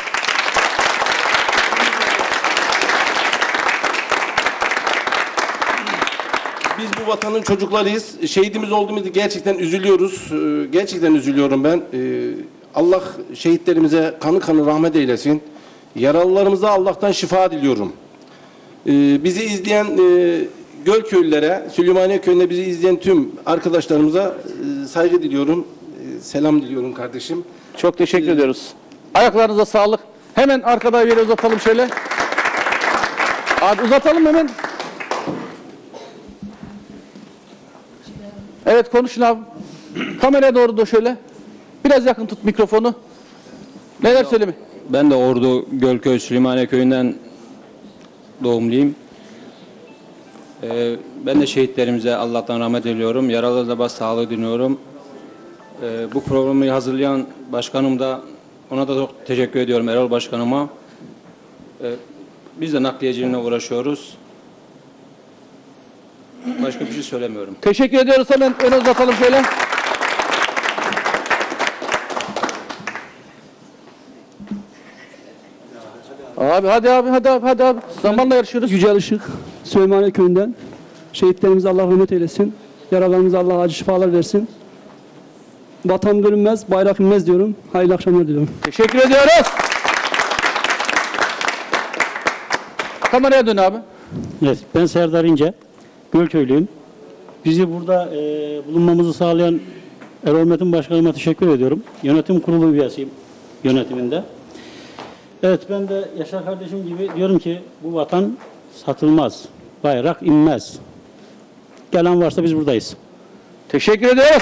Biz bu vatanın çocuklarıyız. Şehidimiz olduğumuzda gerçekten üzülüyoruz. Gerçekten üzülüyorum ben. Allah şehitlerimize kanı rahmet eylesin. Yaralılarımıza Allah'tan şifa diliyorum. Bizi izleyen Gölköylülere, Süleymaniye Köyü'nde bizi izleyen tüm arkadaşlarımıza saygı diliyorum. Selam diliyorum kardeşim. Çok teşekkür ediyoruz. Ayaklarınıza sağlık. Hemen arkada bir yere uzatalım şöyle. Abi uzatalım hemen. Evet konuşun abi. Kameraya doğru da şöyle. Biraz yakın tut mikrofonu. Neler söyleme? Ben de Ordu Gölköy Süleymaniye Köyü'nden doğumluyum. Ben de şehitlerimize Allah'tan rahmet diliyorum. Yaralılara da sağlık diliyorum. Bu programı hazırlayan başkanım da ona da çok teşekkür ediyorum Erol Başkanıma. Biz de nakliyeciliğine uğraşıyoruz. Başka bir şey söylemiyorum. Teşekkür ediyoruz. Hemen öne uzatalım şöyle. Abi hadi abi. Zamanla yarışıyoruz. Yücel Işık, Süleymaniye Köyü'nden. Şehitlerimize Allah rahmet eylesin. Yaralarımıza Allah acil şifalar versin. Vatan bölünmez, bayrak inmez diyorum. Hayırlı akşamlar diliyorum. Teşekkür ediyoruz. Kameraya dön abi. Evet, ben Serdar İnce, Gölköylüyüm. Bizi burada bulunmamızı sağlayan Erol Metin Başkanıma teşekkür ediyorum. Yönetim kurulu üyesiyim yönetiminde. Evet, ben de Yaşar kardeşim gibi diyorum ki bu vatan satılmaz. Bayrak inmez. Gelen varsa biz buradayız. Teşekkür ediyoruz.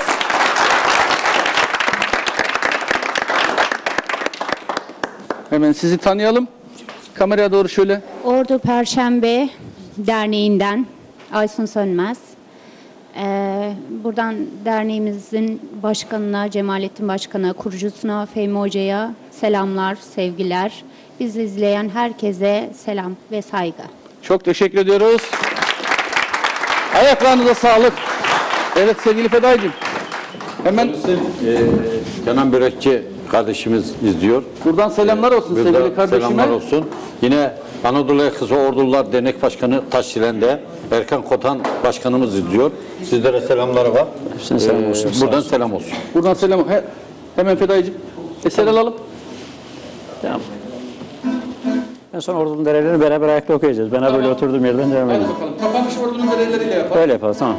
Hemen sizi tanıyalım. Kameraya doğru şöyle. Ordu Perşembe Derneği'nden Aysun Sönmez. Buradan derneğimizin başkanına, Cemalettin Başkan'a, kurucusuna, Fehmi Hoca'ya selamlar, sevgiler. Bizi izleyen herkese selam ve saygı. Çok teşekkür ediyoruz. Ayaklarınıza sağlık. Evet sevgili Fedaycığım. Hemen Kenan Börekçi kardeşimiz izliyor. buradan selamlar olsun sevgili kardeşime. Selamlar olsun. Yine Anadolu Yakası Ordular Dernek Başkanı Taşçilen'de Erkan Kotan Başkanımız izliyor. Sizlere selamları var. Hepsine selam olsun. Buradan selam olsun. Buradan selam. Hemen Fedaycığım. Eser alalım. Tamam. En son Ordu'nun derelerini beraber ayakta okuyacağız. Ben böyle oturduğum yerden devam edeyim. Hadi bakalım. Kapanış ordunun görevleriyle yapalım. Öyle yapalım, tamam.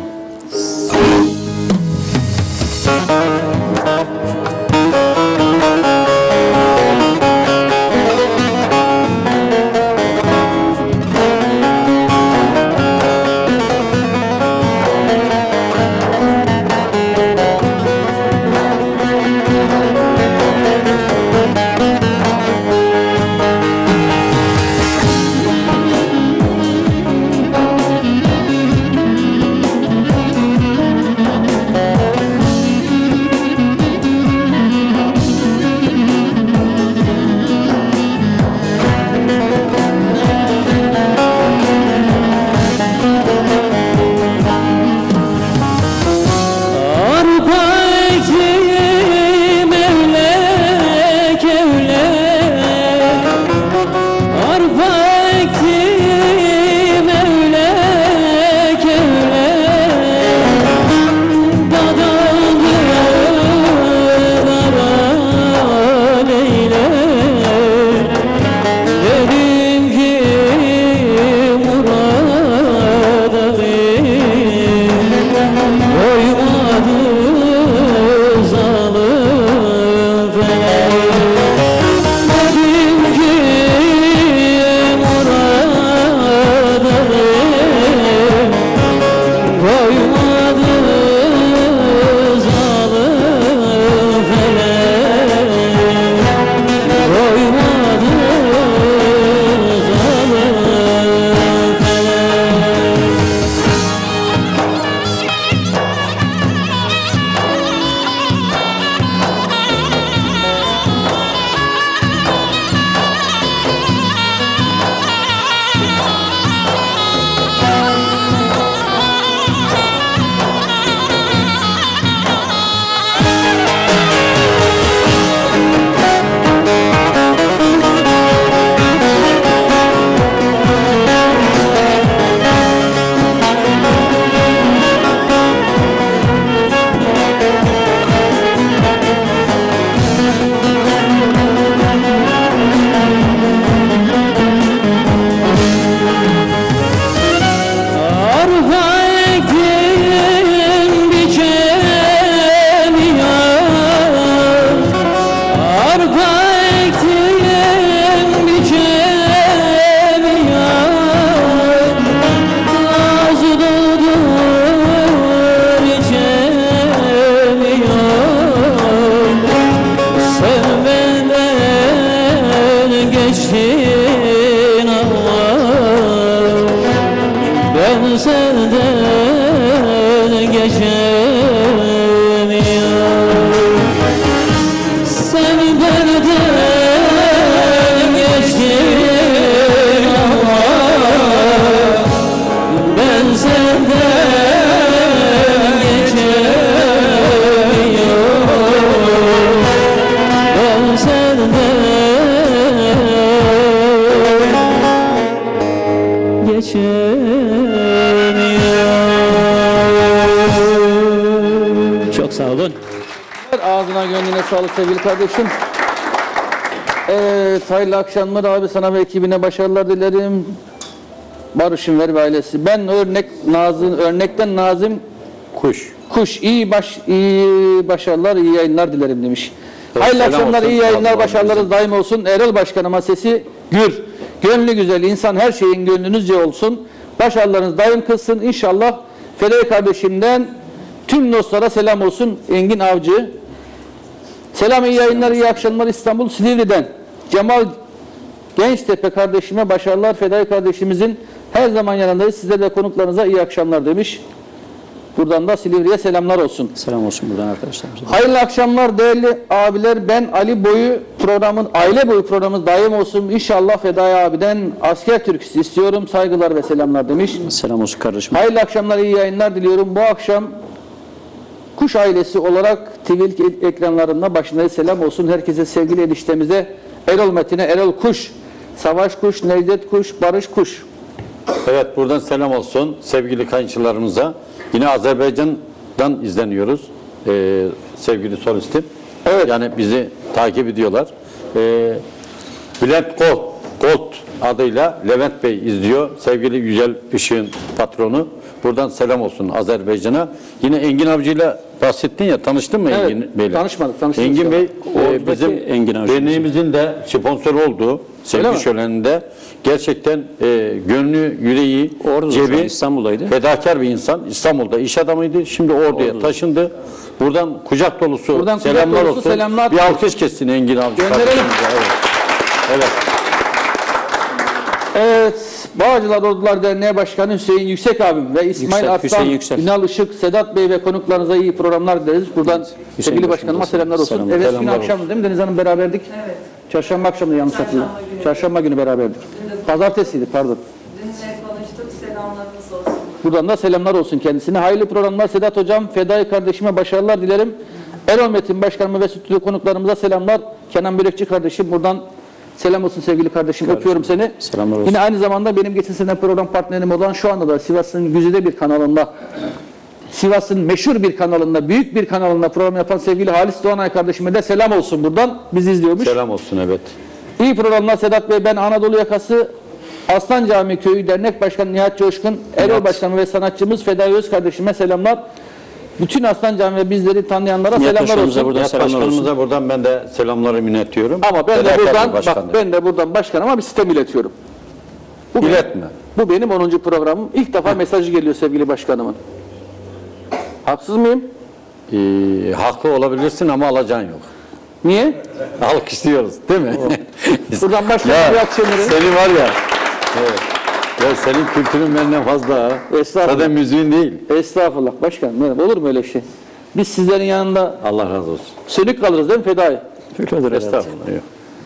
Çok sağ olun. Ağzına gönlüne sağlık sevgili kardeşim. Evet, hayırlı akşamlar abi, sana ve ekibine başarılar dilerim. Barış'ın ve ailesi. Ben örnekten Nazım Kuş. İyi başarılar, iyi yayınlar dilerim demiş. Hayırlı selam akşamlar, olsun. iyi yayınlar, Allah başarılarınız daim olsun. Erol Başkanıma sesi gür. Gönlü güzel insan her şeyin gönlünüzce olsun. Başarılarınız daim kılsın. İnşallah Fedai kardeşimden tüm dostlara selam olsun. Engin Avcı. Selam, iyi yayınlar, iyi akşamlar İstanbul Silivri'den. Cemal Gençtepe kardeşime başarılar. Fedai kardeşimizin her zaman yanındayız. Size ve konuklarınıza iyi akşamlar demiş. Buradan da Silivri'ye selamlar olsun. Selam olsun buradan arkadaşlarımıza. Hayırlı akşamlar değerli abiler. Ben aile boyu programımız daim olsun. İnşallah Fedai abiden asker türküsü istiyorum. Saygılar ve selamlar demiş. Selam olsun kardeşim. Hayırlı akşamlar, iyi yayınlar diliyorum. Bu akşam Kuş ailesi olarak TV ekranlarında başına selam olsun. Herkese, sevgili eniştemize, Erol Metin'e, Erol Kuş, Savaş Kuş, Necdet Kuş, Barış Kuş. Evet, buradan selam olsun sevgili kayınçılarımıza. Yine Azerbaycan'dan izleniyoruz sevgili solistim. Evet. Yani bizi takip ediyorlar. Bülent Gold adıyla Levent Bey izliyor. Sevgili Yücel Işık'ın patronu. Buradan selam olsun Azerbaycan'a. Yine Engin Avcı'yla bahsettin ya, tanıştın mı Evet, Engin Bey'le? tanışmadık. Engin Bey bizim Engin Avcı. derneğimizin de sponsoru olduğu sevgi şöleninde gerçekten gönlü, yüreği, cebi İstanbul'daydı. fedakar bir insan. İstanbul'da iş adamıydı. Şimdi Ordu'ya taşındı. Buradan kucak dolusu selamlar olsun. Selamlar. Bir alkış kessin Engin Avcı. Gönderelim. Evet. Evet, Bağcılar Ordular Derneği Başkanı Hüseyin Yüksek abim ve İsmail Aslan, Ünal Işık, Sedat Bey ve konuklarınıza iyi programlar dileriz. Buradan sevgili başkanıma selamlar olsun. Evet, gün akşam değil mi Deniz Hanım, beraberdik? Evet. Çarşamba akşamı yanlış hatırlıyorum. Çarşamba günü beraberdik. Pazartesiydi, pardon. Dünle konuştuk, selamlarımız olsun. Buradan da selamlar olsun kendisine. Hayırlı programlar Sedat Hocam, Fedai kardeşime başarılar dilerim. Erol Metin Başkanıma ve stüdyo konuklarımıza selamlar. Kenan Börekçi kardeşim, buradan selam olsun sevgili kardeşim. Öpüyorum seni. Selamlar olsun. Yine aynı zamanda benim geçen sene program partnerim olan, şu anda da Sivas'ın güzide bir kanalında, Sivas'ın meşhur bir kanalında, büyük bir kanalında program yapan sevgili Halis Doğanay kardeşime de selam olsun buradan. Bizi izliyormuş. Selam olsun, evet. İyi programlar Sedat Bey. Ben Anadolu Yakası Aslan Camii Köyü Dernek Başkanı Nihat Coşkun, Erol Başkanı ve sanatçımız Fedai Öz kardeşime selamlar. Bütün Aslan Camii ve bizleri tanıyanlara selamlar olsun. Nihat Başkanımıza buradan ben de selamlarımı iletiyorum. Ama ben de buradan başkanıma bir sistem iletiyorum. İletme. Bu benim 10. programım. İlk defa mesajı geliyor sevgili başkanımın. Haksız mıyım? Haklı olabilirsin ama alacağın yok. Niye? Alkışlıyoruz değil mi? Buradan başkanım bir akşamları. Seni var ya. Evet. Ya senin kültürün benden fazla ha. Estağfurullah. Zaten müziğin değil. Estağfurullah başkanım. Olur mu öyle şey? Biz sizlerin yanında Allah razı olsun. sönük kalırız değil mi Fedai? Estağfurullah. Yok.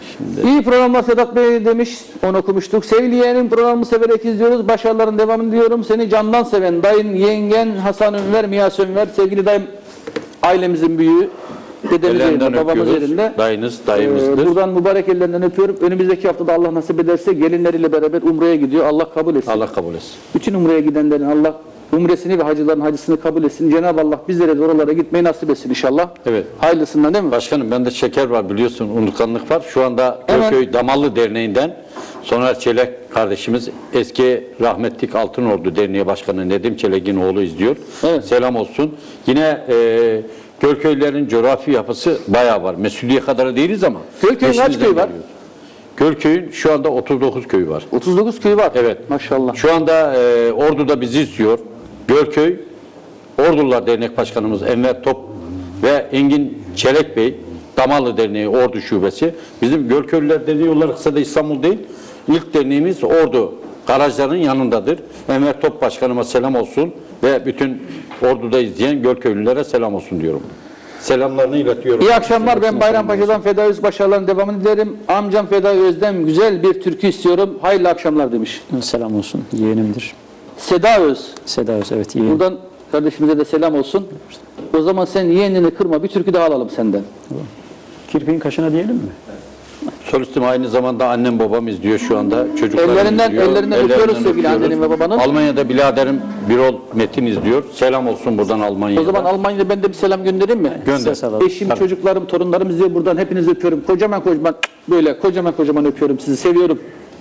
İyi programlar Sedat Bey demiş. Onu okumuştuk. Sevgili yeğenim, programı severek izliyoruz. Başarıların devamını diliyorum. Seni candan seven dayın, yengen Hasan Ünver, Miyas Ünver. Sevgili dayım, ailemizin büyüğü. Dedemiz yerinde, babamız yerinde. Dayınız, dayımızdır. Buradan mübarek ellerinden öpüyorum. Önümüzdeki haftada Allah nasip ederse gelinleriyle beraber Umre'ye gidiyor. Allah kabul etsin. Allah kabul etsin. Bütün Umre'ye gidenlerin Allah umresini ve hacıların hacısını kabul etsin. Cenab-ı Allah bizlere de oralara gitmeyi nasip etsin inşallah. Evet. Hayırlısından değil mi? Başkanım, bende şeker var biliyorsun, unutkanlık var. Şu anda Gölköy Damallı Derneği'nden Soner Çelek kardeşimiz, eski rahmetlik Altınordu Derneği Başkanı Nedim Çelek'in oğlu izliyor. Evet. Selam olsun. Yine Gölköylerin coğrafi yapısı bayağı var. Mesudiye kadar değiliz ama. Gölköy'ün kaç köyü var? Gölköy'ün şu anda 39 köyü var. 39 köyü var. Evet. Maşallah. Şu anda Ordu'da bizi istiyor. Gölköy Ordular Dernek Başkanımız Enver Top ve Engin Çelek Bey, Damallı Derneği Ordu Şubesi. Bizim Gölköylüler Derneği olarak kısa da İstanbul değil. İlk derneğimiz Ordu garajlarının yanındadır. Enver Top Başkanıma selam olsun ve bütün Ordu'da izleyen Gölköylülere selam olsun diyorum. Selamlarını iletiyorum. İyi akşamlar. Ben Bayrampaşa'dan Fedai Öz başarıların devamını dilerim. Amcam Fedai Öz'den güzel bir türkü istiyorum. Hayırlı akşamlar demiş. Selam olsun. Yeğenimdir. Seda Öz. Seda Öz, evet, yeğenim. Buradan kardeşimize de selam olsun. O zaman sen yeğenini kırma. Bir türkü daha alalım senden. Kirpiğin kaşına diyelim mi? Solistim aynı zamanda annem babam izliyor şu anda. Çocuklarım izliyor. Ellerinden öpüyoruz sevgili annenin ve babanın. Almanya'da biraderim Birol Metin izliyor. Selam olsun buradan Almanya'ya. O zaman Almanya'da ben de bir selam göndereyim mi? Gönder. Eşim, çocuklarım, torunlarım izliyor. Buradan hepinizi öpüyorum. Kocaman böyle kocaman öpüyorum sizi. Seviyorum.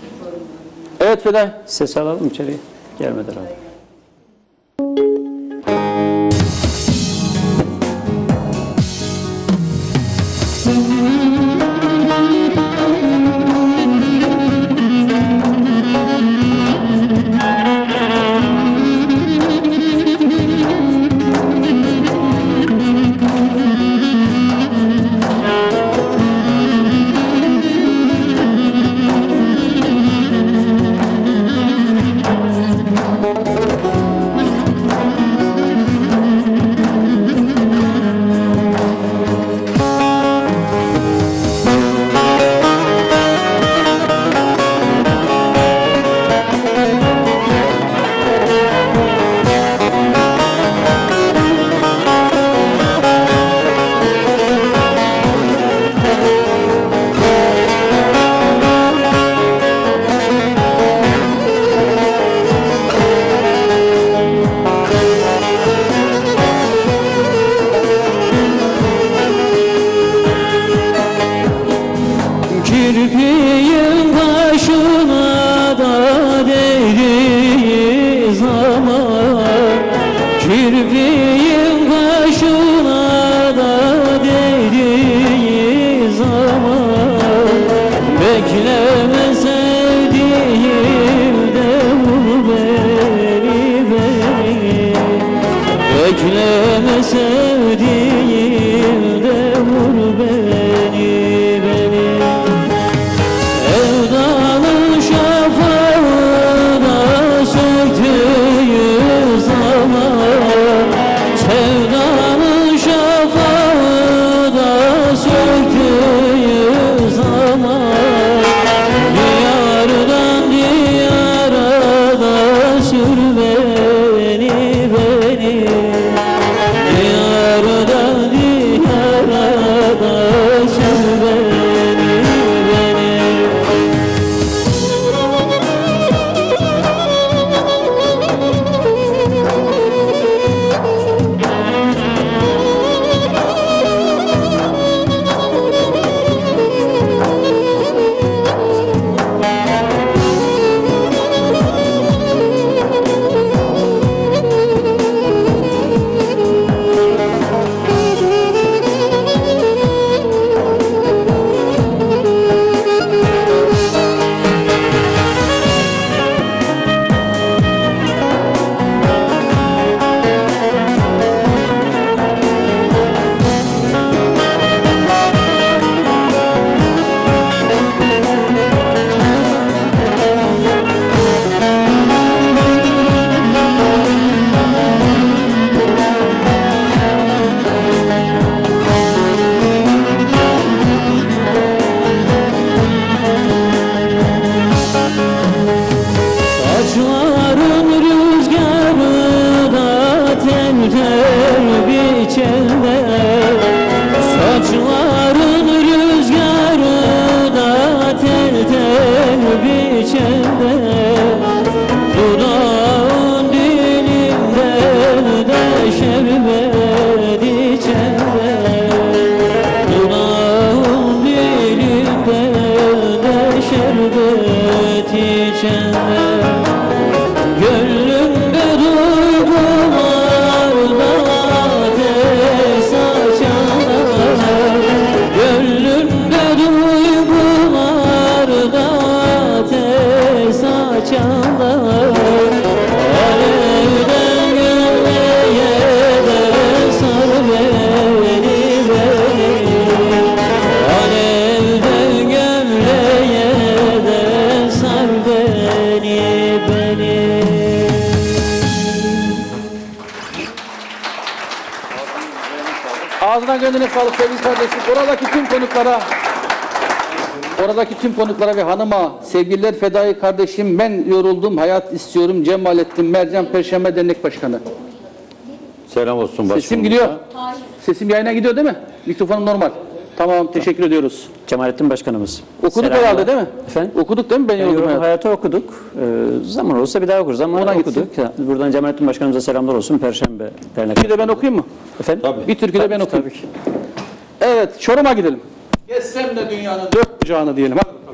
Evet Fedai. Ses alalım içeriye. Gelmeden abi. Müzik içinde gönlümde duygularda ateş saçar gönlümde duygularda ateş saçar alevden gömleğe de sar beni alevden gömleğe de sar beni Ağzına gönlüne sağlık sevgili kardeşim. Oradaki tüm konuklara ve hanıma sevgililer fedai kardeşim. Ben yoruldum, hayat istiyorum. Cemalettin Mercan Perşembe Dernek Başkanı. Selam olsun başkanım. Sesim gidiyor. Sesim yayına gidiyor değil mi? Mikrofonum normal. Tamam, teşekkür ediyoruz. Cemalettin Başkanımız. Okuduk herhalde değil mi? Efendim? Okuduk değil mi? Ben yoruldum hayatı okuduk. Zaman olursa bir daha okuruz ama okuduk. Buradan Cemalettin Başkanımıza selamlar olsun. Perşembe Dernek. Bir de ben okuyayım mı? Efendim? Tabii. Bir türkü de ben okuyayım. Tabii ki. Evet, Çorum'a gidelim. Gezsem de dünyanın dört bucağını diyelim. Hadi bakalım.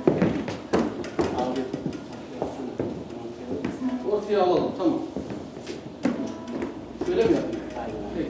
Ortaya alalım, tamam. Şöyle mi yapayım? Peki.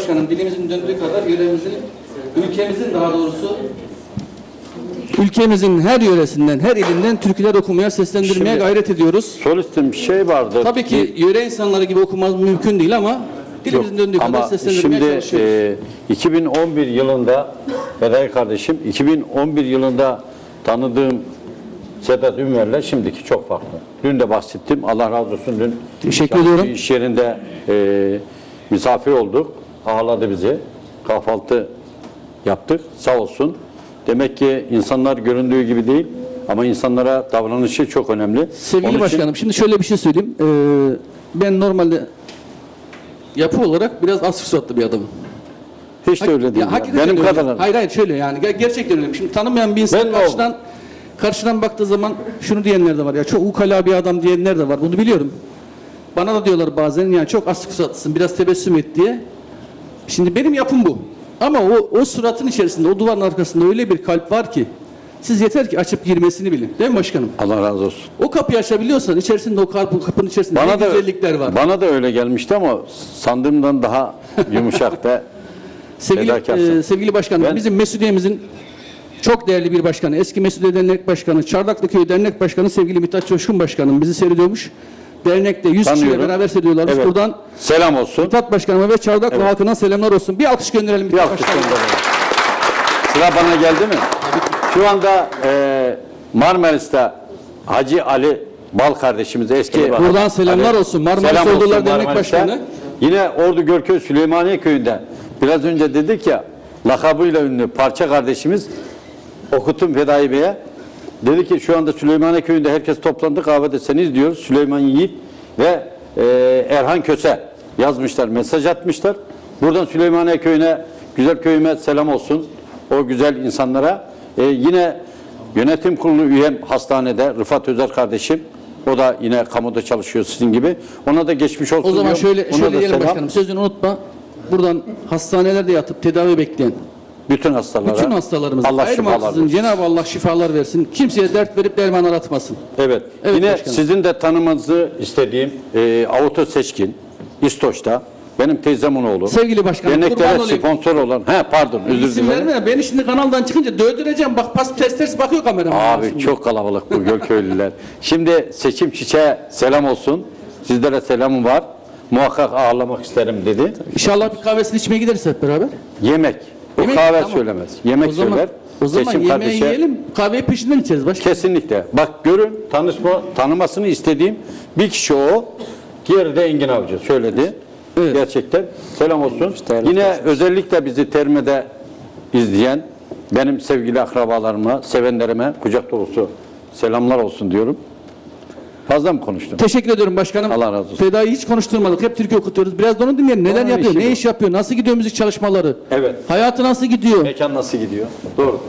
Başkanım, dilimizin döndüğü kadar yöremizin, ülkemizin daha doğrusu ülkemizin her yöresinden, her ilinden türküler okumaya, seslendirmeye gayret ediyoruz. Solistim bir şey vardı. Tabii ki yöre insanları gibi okumamız mümkün değil ama dilimizin döndüğü kadar seslendirmeye çalışıyoruz. 2011 yılında Fedai kardeşim, 2011 yılında tanıdığım Sedat Ünver'le şimdiki çok farklı. Dün de bahsettim. Allah razı olsun. Dün teşekkür ediyorum. İş yerinde misafir olduk. Ağırladı bizi. Kahvaltı yaptık. Sağ olsun. Demek ki insanlar göründüğü gibi değil ama insanlara davranışı çok önemli. Sevgili başkanım, şimdi şöyle bir şey söyleyeyim. Ben normalde yapı olarak biraz asık suratlı bir adamım. Hiç de öyle değil. Benim kadar. Hayır hayır yani gerçekten öyle. Şimdi tanımayan bir insan karşıdan baktığı zaman şunu diyenler de var ya, çok ukala bir adam diyenler de var. Bunu biliyorum. Bana da diyorlar bazen yani çok asık suratlısın, biraz tebessüm et diye. Şimdi benim yapım bu. Ama o suratın içerisinde, o duvarın arkasında öyle bir kalp var ki siz yeter ki açıp girmesini bilin. Değil mi başkanım? Allah razı olsun. O kapıyı açabiliyorsan içerisinde o kapının içerisinde ne güzellikler var. Bana da öyle gelmişti ama sandığımdan daha yumuşak ve sevgili başkanım, bizim Mesudiye'mizin çok değerli bir başkanı, eski Mesudiye Dernek Başkanı, Çardaklı Köyü Dernek Başkanı sevgili Mithat Coşkun Başkanım bizi seyrediyormuş. Dernekte 100 kişiyle beraber seyrediyorlarmış. Evet. Buradan selam olsun. Mithat Başkanıma ve Çardaklı halkına selamlar olsun. Bir alkış gönderelim Mithat Başkanıma. Sıra bana geldi mi? Şu anda Marmaris'te Hacı Ali Bal kardeşimiz eski. Buradan selamlar olsun. Marmaris Ordular Dernek Başkanı. Yine Ordu Gölköy Süleymaniye Köyü'nde biraz önce dedik ya, lakabıyla ünlü parça kardeşimiz Okut'un Fedai Bey'e dedi ki şu anda Süleymaniye Köyü'nde herkes toplandı, kahvede seni izliyoruz. Süleyman Yiğit ve Erhan Köse yazmışlar, mesaj atmışlar. Buradan Süleymaniye Köyü'ne, güzel köyüme selam olsun. O güzel insanlara. Yine yönetim kurulu üyem hastanede Rıfat Özer kardeşim. O da yine kamuda çalışıyor sizin gibi. Ona da geçmiş olsun. O zaman diyorum. şöyle diyelim başkanım. Sözünü unutma. Buradan hastanelerde yatıp tedavi bekleyen bütün hastalarımıza ayırmaksızın Cenab-ı Allah şifalar versin. Kimseye dert verip derman aratmasın. Evet. Yine başkanım, sizin de tanımanızı istediğim Avuto Seçkin İstoç'ta benim teyzemin oğlu. Sevgili başkanım, derneklere sponsor olan. Özür dilerim. Verme, beni şimdi kanaldan çıkınca dövdüreceğim. Bak ters bakıyor kamerama. Abi çok kalabalık bu Gölköylüler. Şimdi Seçim Çiçek'e selam olsun. Sizlere selamım var. Muhakkak ağırlamak isterim dedi. İnşallah bir kahvesini içmeye gideriz hep beraber. Yemek. O kahve söylemez. Yemek söyler. O zaman yemeği yiyelim, kahveyi peşinden içeriz başkanım. Kesinlikle. Bak görün, tanımasını istediğim bir kişi o. Diğeri de Engin Avcı söyledi. Evet. Gerçekten. Selam olsun. Yine özellikle bizi Terme'de izleyen benim sevgili akrabalarıma, sevenlerime kucak dolusu selamlar olsun diyorum. Fazla mı konuştum? Teşekkür ediyorum başkanım. Allah razı olsun. Feda'yı hiç konuşturmadık. Hep türkü okutuyoruz. Biraz da onu dinleyelim. Neler yapıyor? Ne iş yapıyor? Nasıl gidiyor müzik çalışmaları? Evet. Hayatı nasıl gidiyor? Mekan nasıl gidiyor? Doğru.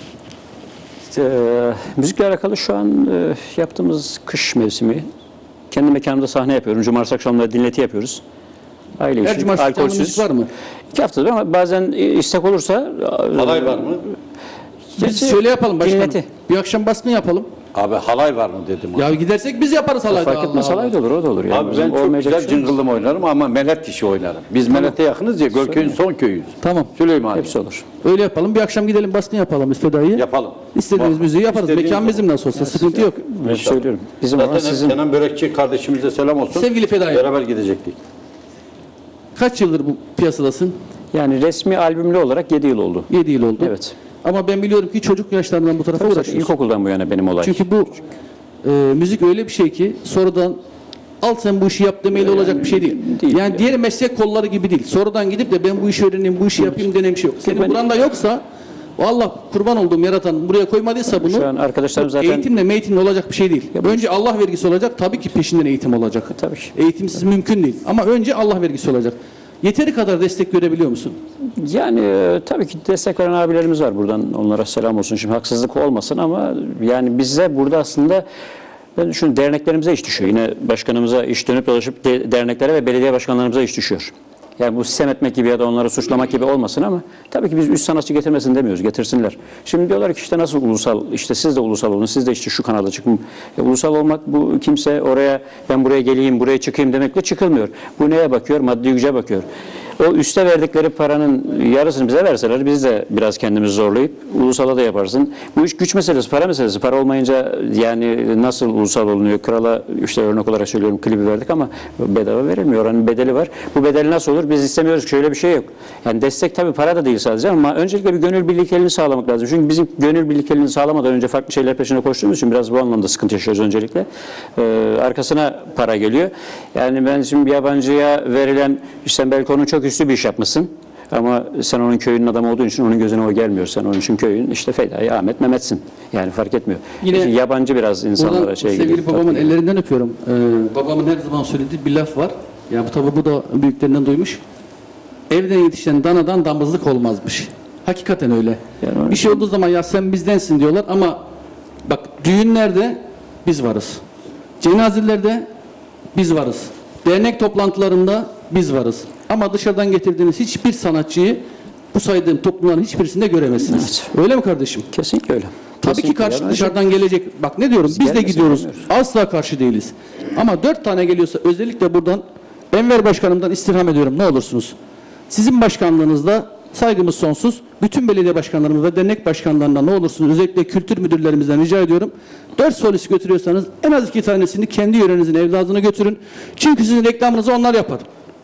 Müzikle alakalı şu an yaptığımız kış mevsimi. Kendi mekanımda sahne yapıyorum. Cumartesi akşamları dinleti yapıyoruz. Aile işi, alkolsüz. Var mı? 2 haftadır ama bazen istek olursa. Halay var mı? Biz şöyle yapalım başkanım. Bir akşam baskın yapalım. Abi halay var mı dedim. Ya gidersek biz yaparız halayda. Fark etmez, halay da olur, o da olur. Yani. Abi ben çok güzel cıngıllım oynarım ama melet işi oynarım. Biz melete yakınız ya, Gölköy'ün son köyüyüz. Tamam. Süleyman. Hepsi olur. Öyle yapalım. Bir akşam gidelim baskın yapalım biz Feda'yı. Yapalım. İstediğimiz müziği yaparız. Mekan bizim nasıl olsa sıkıntı yok. Ben söylüyorum. Bizim zaten Kenan Börekçi kardeşimize selam olsun. Sevgili Feda'yı. Beraber gidecektik. Kaç yıldır bu piyasadasın? Yani resmi albümlü olarak 7 yıl oldu. 7 yıl oldu. Evet. Ama ben biliyorum ki çocuk yaşlarından bu tarafa uğraşıyorsun. İlkokuldan bu yana benim olay. Çünkü bu müzik öyle bir şey ki sonradan al sen bu işi yap demeyle olacak bir şey değil. Yani diğer meslek kolları gibi değil. Sonradan gidip de ben bu işi öğreneyim, bu işi yapayım denen bir şey yok. Senin buranda yoksa Allah kurban olduğum yaratan buraya koymadıysa bunu, şu an arkadaşlarım zaten eğitimle olacak bir şey değil. Önce Allah vergisi olacak, tabii ki peşinden eğitim olacak. Tabii ki. Eğitimsiz mümkün değil. Ama önce Allah vergisi olacak. Yeteri kadar destek görebiliyor musun? Yani tabii ki destek veren abilerimiz var. Buradan onlara selam olsun. Şimdi haksızlık olmasın ama yani bize burada aslında ben düşünüyorum, derneklerimize iş düşüyor. Yine başkanımıza iş dönüp dolaşıp derneklere ve belediye başkanlarımıza iş düşüyor. Yani bu sistem etmek gibi ya da onları suçlamak gibi olmasın ama tabii ki biz üst sanatçı getirmesin demiyoruz, getirsinler. Şimdi diyorlar ki işte nasıl ulusal, işte siz de ulusal olun, siz de işte şu kanalda çıkın. Ulusal olmak bu, kimse oraya ben buraya geleyim, buraya çıkayım demekle çıkılmıyor. Bu neye bakıyor? Maddi güce bakıyor. O üste verdikleri paranın yarısını bize verseler biz de biraz kendimizi zorlayıp ulusala da yaparsın. Bu iş güç meselesi, para meselesi. Para olmayınca yani nasıl ulusal olunuyor? Krala işte örnek olarak söylüyorum klibi verdik ama bedava verilmiyor. Oranın bedeli var. Bu bedeli nasıl olur? Biz istemiyoruz. Şöyle bir şey yok. Yani destek tabii para da değil sadece ama öncelikle bir gönül birlikteliğini sağlamak lazım. Çünkü bizim gönül birlikteliğini sağlamadan önce farklı şeyler peşine koştuğumuz için biraz bu anlamda sıkıntı yaşıyoruz öncelikle. Arkasına para geliyor. Yani ben şimdi bir yabancıya verilen, işte belki onun çok üstü bir iş yapmışsın. Ama sen onun köyünün adamı olduğun için onun gözüne o gelmiyor. Sen onun için köyün işte Fedai Ahmet Mehmet'sin. Yani fark etmiyor. Yine yabancı biraz insanlara şey geliyor. Sevgili babamın ellerinden öpüyorum. Babamın her zaman söylediği bir laf var. Ya tabii bu da büyüklerinden duymuş. Evden yetişen danadan damızlık olmazmış. Hakikaten öyle. Yani bir şey olduğu zaman ya sen bizdensin diyorlar ama bak düğünlerde biz varız. Cenazelerde biz varız. Dernek toplantılarında biz varız. Ama dışarıdan getirdiğiniz hiçbir sanatçıyı bu saydığım toplumların hiçbirisinde göremezsiniz. Evet. Öyle mi kardeşim? Kesinlikle öyle. Tabii ki karşı dışarıdan gelecek. Bak ne diyorum? Biz de gidiyoruz. Asla karşı değiliz. Ama 4 tane geliyorsa özellikle buradan Enver Başkanım'dan istirham ediyorum. Ne olursunuz? Sizin başkanlığınızda saygımız sonsuz. Bütün belediye başkanlarımız ve dernek başkanlarına ne olursunuz özellikle kültür müdürlerimizden rica ediyorum. 4 solist götürüyorsanız en az 2 tanesini kendi yörenizin evladına götürün. Çünkü sizin reklamınızı onlar yapar.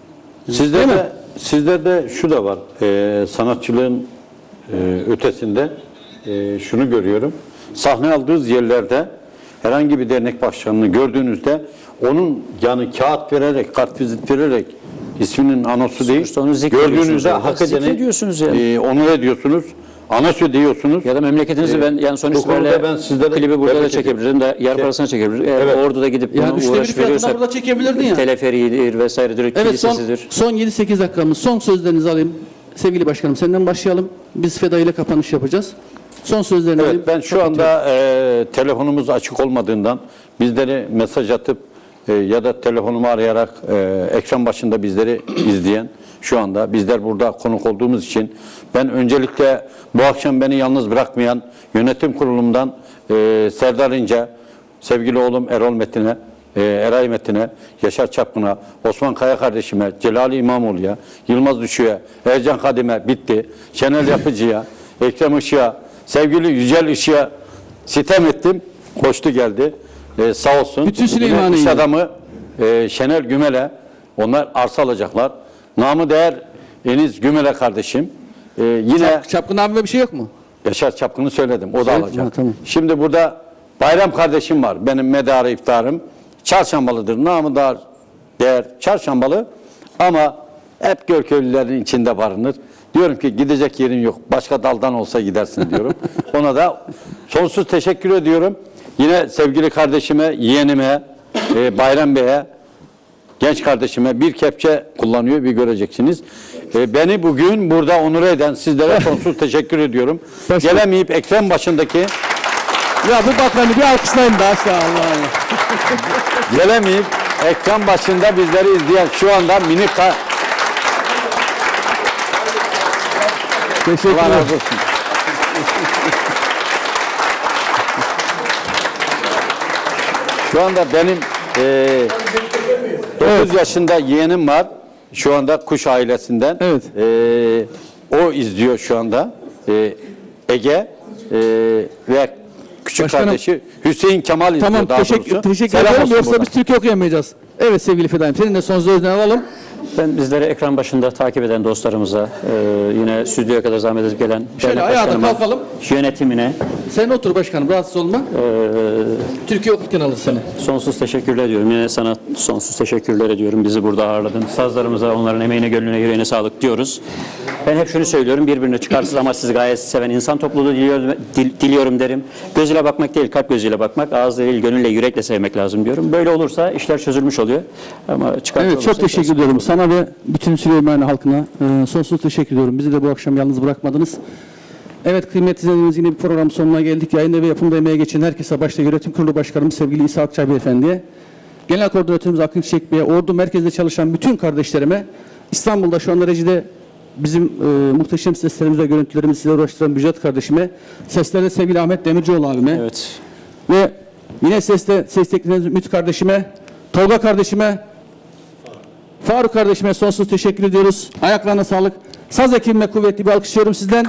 Sizde de şu da var. Sanatçılığın ötesinde şunu görüyorum. Sahne aldığınız yerlerde herhangi bir dernek başkanını gördüğünüzde onun yani kağıt vererek, kartvizit vererek isminin anosu değil. Gördüğünüzde hak edeni onur ediyorsunuz. Anasyo diyorsunuz. Ya da memleketinizi ben yani sonuç itibariyle klibi burada da çekebilirim de yer parasına çekebilirim. Evet. Orada da gidip yani bunu uğraş veriyorsak. burada çekebilirdin ya. Teleferidir vesairedir, kilisesidir. Son 7-8 dakikamız. Son sözlerinizi alayım. Sevgili başkanım senden başlayalım. Biz Feda ile kapanış yapacağız. Son sözlerini alayım. Ben şu anda telefonumuz açık olmadığından bizleri mesaj atıp ya da telefonumu arayarak ekran başında bizleri izleyen şu anda bizler burada konuk olduğumuz için ben öncelikle bu akşam beni yalnız bırakmayan yönetim kurulumdan Serdar İnce, sevgili oğlum Erol Metin'e, Eray Metin'e, Yaşar Çapkın'a, Osman Kaya kardeşime, Celali İmamoğlu'ya, Yılmaz Düşü'ye, Ercan Kadim'e bitti, Şenel Yapıcı'ya, Ekrem Işık'a, sevgili Yücel Işık'a sitem ettim, koştu geldi. Sağ olsun. Bütün Süleymaniye. İş adamı Şenel Gümel'e onlar arsa alacaklar. Namı değer Enis Gümel'e kardeşim. Yine Çapkın abime bir şey yok mu? Yaşar Çapkın'ı söyledim. O da alacak. Ha, tamam. Şimdi burada Bayram kardeşim var. Benim medarı iftarım. Çarşambalıdır. Namı değer Çarşambalı ama hep Gölköylülerin içinde barınır. Diyorum ki gidecek yerin yok. Başka daldan olsa gidersin diyorum. Ona da sonsuz teşekkür ediyorum. Yine sevgili kardeşime, yeğenime, Bayram Bey'e, genç kardeşime bir kepçe kullanıyor, bir göreceksiniz. Beni bugün burada onur eden sizlere sonsuz teşekkür ediyorum. Gelemeyip ekran başındaki... Ya bu bakanı bir alkışlayın da aşağı Allah'ım. Gelemeyip ekran başında bizleri izleyen şu anda minik... Teşekkür ederim. Şu anda benim 9 yaşında yeğenim var. Şu anda Kuş ailesinden. Evet. O izliyor şu anda. Ege ve küçük Başkanım, kardeşi Hüseyin Kemal izliyor tamam, daha doğrusu. teşekkür ederim. Yoksa biz Türkiye okuyamayacağız. Evet sevgili Feda'yım. Senin de son sözlerini alalım. Ben bizleri ekran başında takip eden dostlarımıza, yine stüdyoya kadar zahmet edip gelen şöyle ayağa kalkalım. Yönetimine. Sen otur başkanım, rahatsız olma. Türkiye okurken alır seni. Sonsuz teşekkürler ediyorum. Yine sana sonsuz teşekkürler ediyorum. Bizi burada ağırladın. Sazlarımıza, onların emeğine, gönlüne, yüreğine sağlık diyoruz. Ben hep şunu söylüyorum. Birbirine çıkarsız ama sizi gayet seven insan topluluğu diliyorum derim. Gözüyle bakmak değil, kalp gözüyle bakmak. Ağız değil, gönülle, yürekle sevmek lazım diyorum. Böyle olursa işler çözülmüş oluyor. Ama çıkarsız evet, çok teşekkür ediyorum. Sana ve bütün Süleymaniye halkına sonsuz teşekkür ediyorum. Bizi de bu akşam yalnız bırakmadınız. Evet kıymetli izleyicilerimiz, yine bir program sonuna geldik. Yayında ve yapımda emeğe geçen herkese, başta yönetim kurulu başkanımız sevgili İsa Akçay Beyefendi'ye, genel koordinatörümüz Akın Çiçek Bey'e, Ordu merkezde çalışan bütün kardeşlerime, İstanbul'da şu anda rejide bizim muhteşem seslerimiz ve görüntülerimizi size ulaştıran Müjdat kardeşime, seslerde sevgili Ahmet Demircioğlu abime, evet. Ve yine ses teklediğiniz Ümit kardeşime, Tolga kardeşime, Faruk kardeşime sonsuz teşekkür ediyoruz. Ayaklarına sağlık. Saz ekibime kuvvetli bir alkışlıyorum sizden.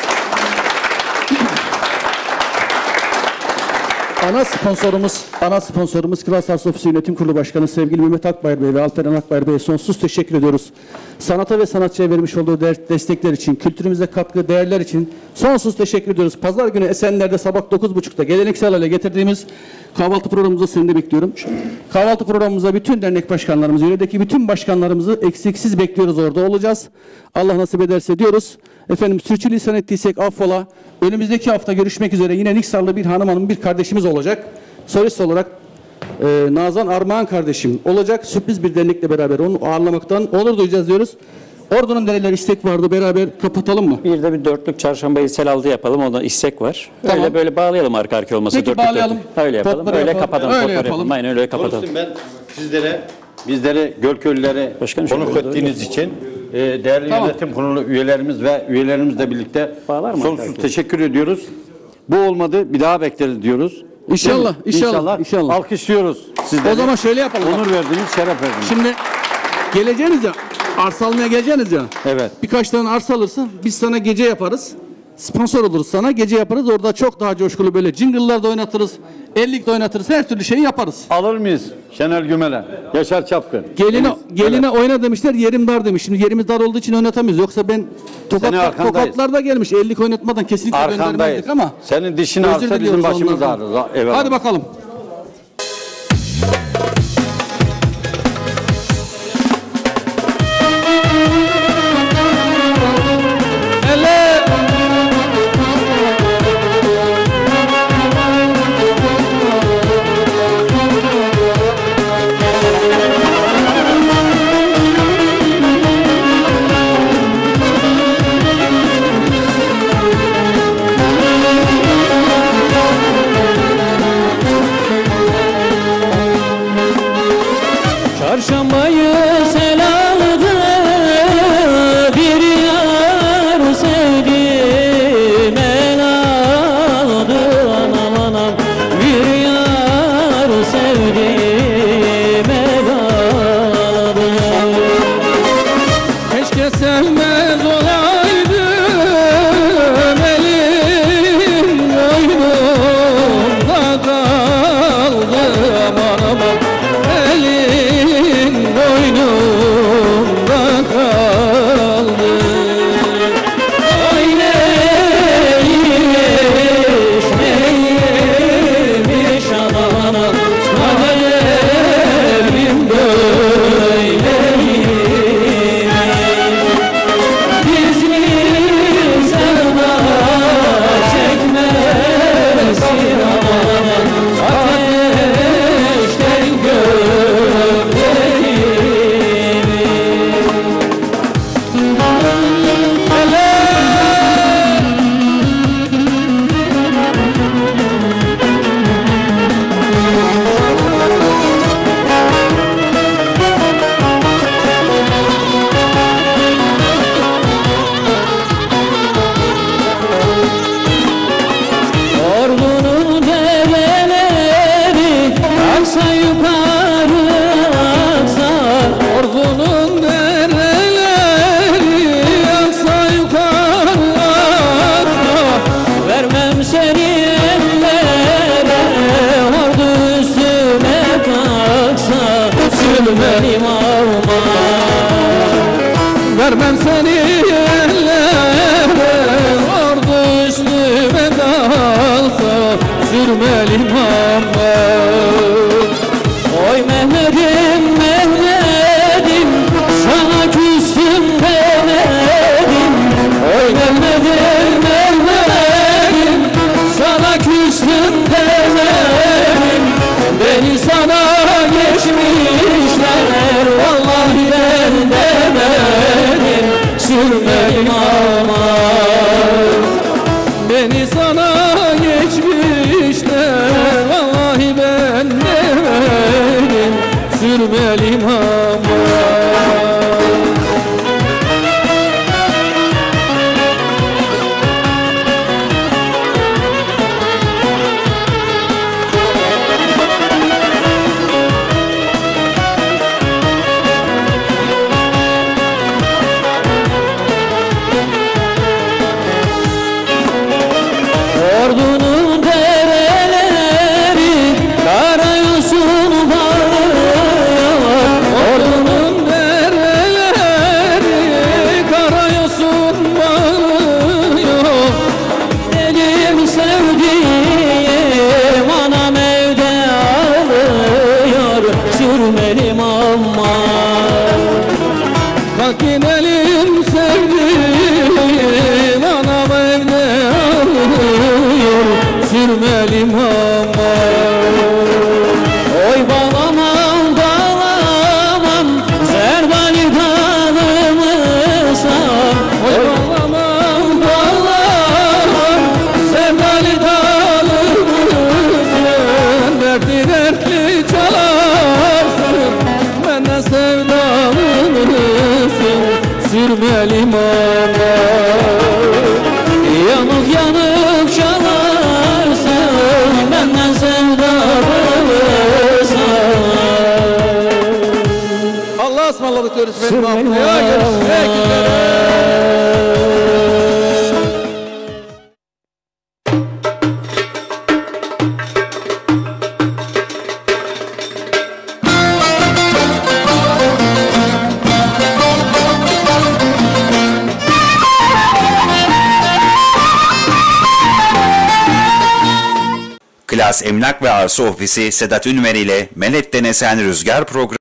Ana sponsorumuz Klas Arsa Ofisi Yönetim Kurulu Başkanı sevgili Mehmet Akbayır Bey ve Alperen Akbayır Bey'e sonsuz teşekkür ediyoruz. Sanata ve sanatçıya vermiş olduğu destekler için, kültürümüze katkı değerler için sonsuz teşekkür ediyoruz. Pazar günü Esenler'de sabah 9.30'da geleneksel hale getirdiğimiz kahvaltı programımızda seni de bekliyorum. Kahvaltı programımıza bütün dernek başkanlarımızı, yöredeki bütün başkanlarımızı eksiksiz bekliyoruz, orada olacağız. Allah nasip ederse diyoruz. Efendim sürçülisan ettiysek affola. Önümüzdeki hafta görüşmek üzere. Yine Niksarlı bir hanım bir kardeşimiz olacak. Solist olarak Nazan Armağan kardeşim olacak. Sürpriz bir dernekle beraber onu ağırlamaktan onur duyacağız diyoruz. Ordunun nereler istek vardı, beraber kapatalım mı? Bir de bir dörtlük çarşambayı selaltı yapalım. Ondan istek var. Tamam. Öyle böyle bağlayalım arka arkaya olmasa. Peki, dörtlük, bağlayalım. Dörtlük. Öyle yapalım. Potları Öyle yapalım. kapatalım. Öyle yapalım. Aynen öyle kapatalım. Ben bizlere Gölköylülere konuk ettiğiniz için değerli yönetim kurulu üyelerimiz ve üyelerimizle birlikte sonsuz teşekkür ediyoruz. Bu olmadı, bir daha bekleriz diyoruz. İnşallah, inşallah. Alkışlıyoruz sizleri. O zaman şöyle yapalım. Onur verdiniz, şeref verdiniz. Şimdi geleceğiniz ya, arsa almaya geleceğiniz ya. Evet. Birkaç tane arsa alırsın, biz sana gece yaparız. Sponsor oluruz sana, gece yaparız. Orada çok daha coşkulu böyle jingle'lar da oynatırız. Ellik de oynatırız, her türlü şeyi yaparız. Alır mıyız Şenel Gümel'e? Yaşar Çapkın. Geline oyna demişler, yerim dar demiş. Şimdi yerimiz dar olduğu için oynatamıyoruz. Yoksa ben tokatlarda gelmiş. 50'lik oynatmadan kesinlikle göndermezdik ama. Senin dişini alsa bizim başımız ağrır. Hadi bakalım. Çarşambayı sel aldı, bir yar sevdim el aldı, anam anam. Bir yar sevdim el aldı. Keşke sevmez olaydım, elin boynumda kaldı, aman aman. Elin boynumda kaldı. Oy neymiş, neymiş aman aman. Kaderim böyleymiş. Biz mi sevda çekmesin aman aman. Ateşten Ordunun develeri aksa yukarı aksa. Ordunun develeri aksa yukarı aksa. Vermem seni ellere, ordu üstüme kalksa. Sürmenim alma. Vermem seni ellere, ordu üstüme kalksa. Sürmelim alma. Oy Mehmet'im Mehmet'im, sana küstüm demedim. Oy Mehmet'im Mehmet'im, sana küstüm demedim. Beni sana geçmişler, vallahi ben demedim. Sürmelim alma. Beni sana geçmişler, vallahi ben sevdiğim anam evde ağlıyor sürmelim aman. Kalk gidelim sevdiğim anam evde ağlıyor sürmelim aman. Oy bağlamam bağlamam Zerdali dağılmışsan. Oy bağlamam bağlamam Zerdali dağılmışsan. Dertli dertli çalarsın benden sevdalısın sürmeli mama. Yanık yanık çalarsın benden sevdalısın. Allah'a ısmarladık diyoruz efendim. Haftaya görüşmek üzere. Klas Emlak ve Arsa Ofisi Sedat Ünver ile Melek'ten Esen Rüzgar programı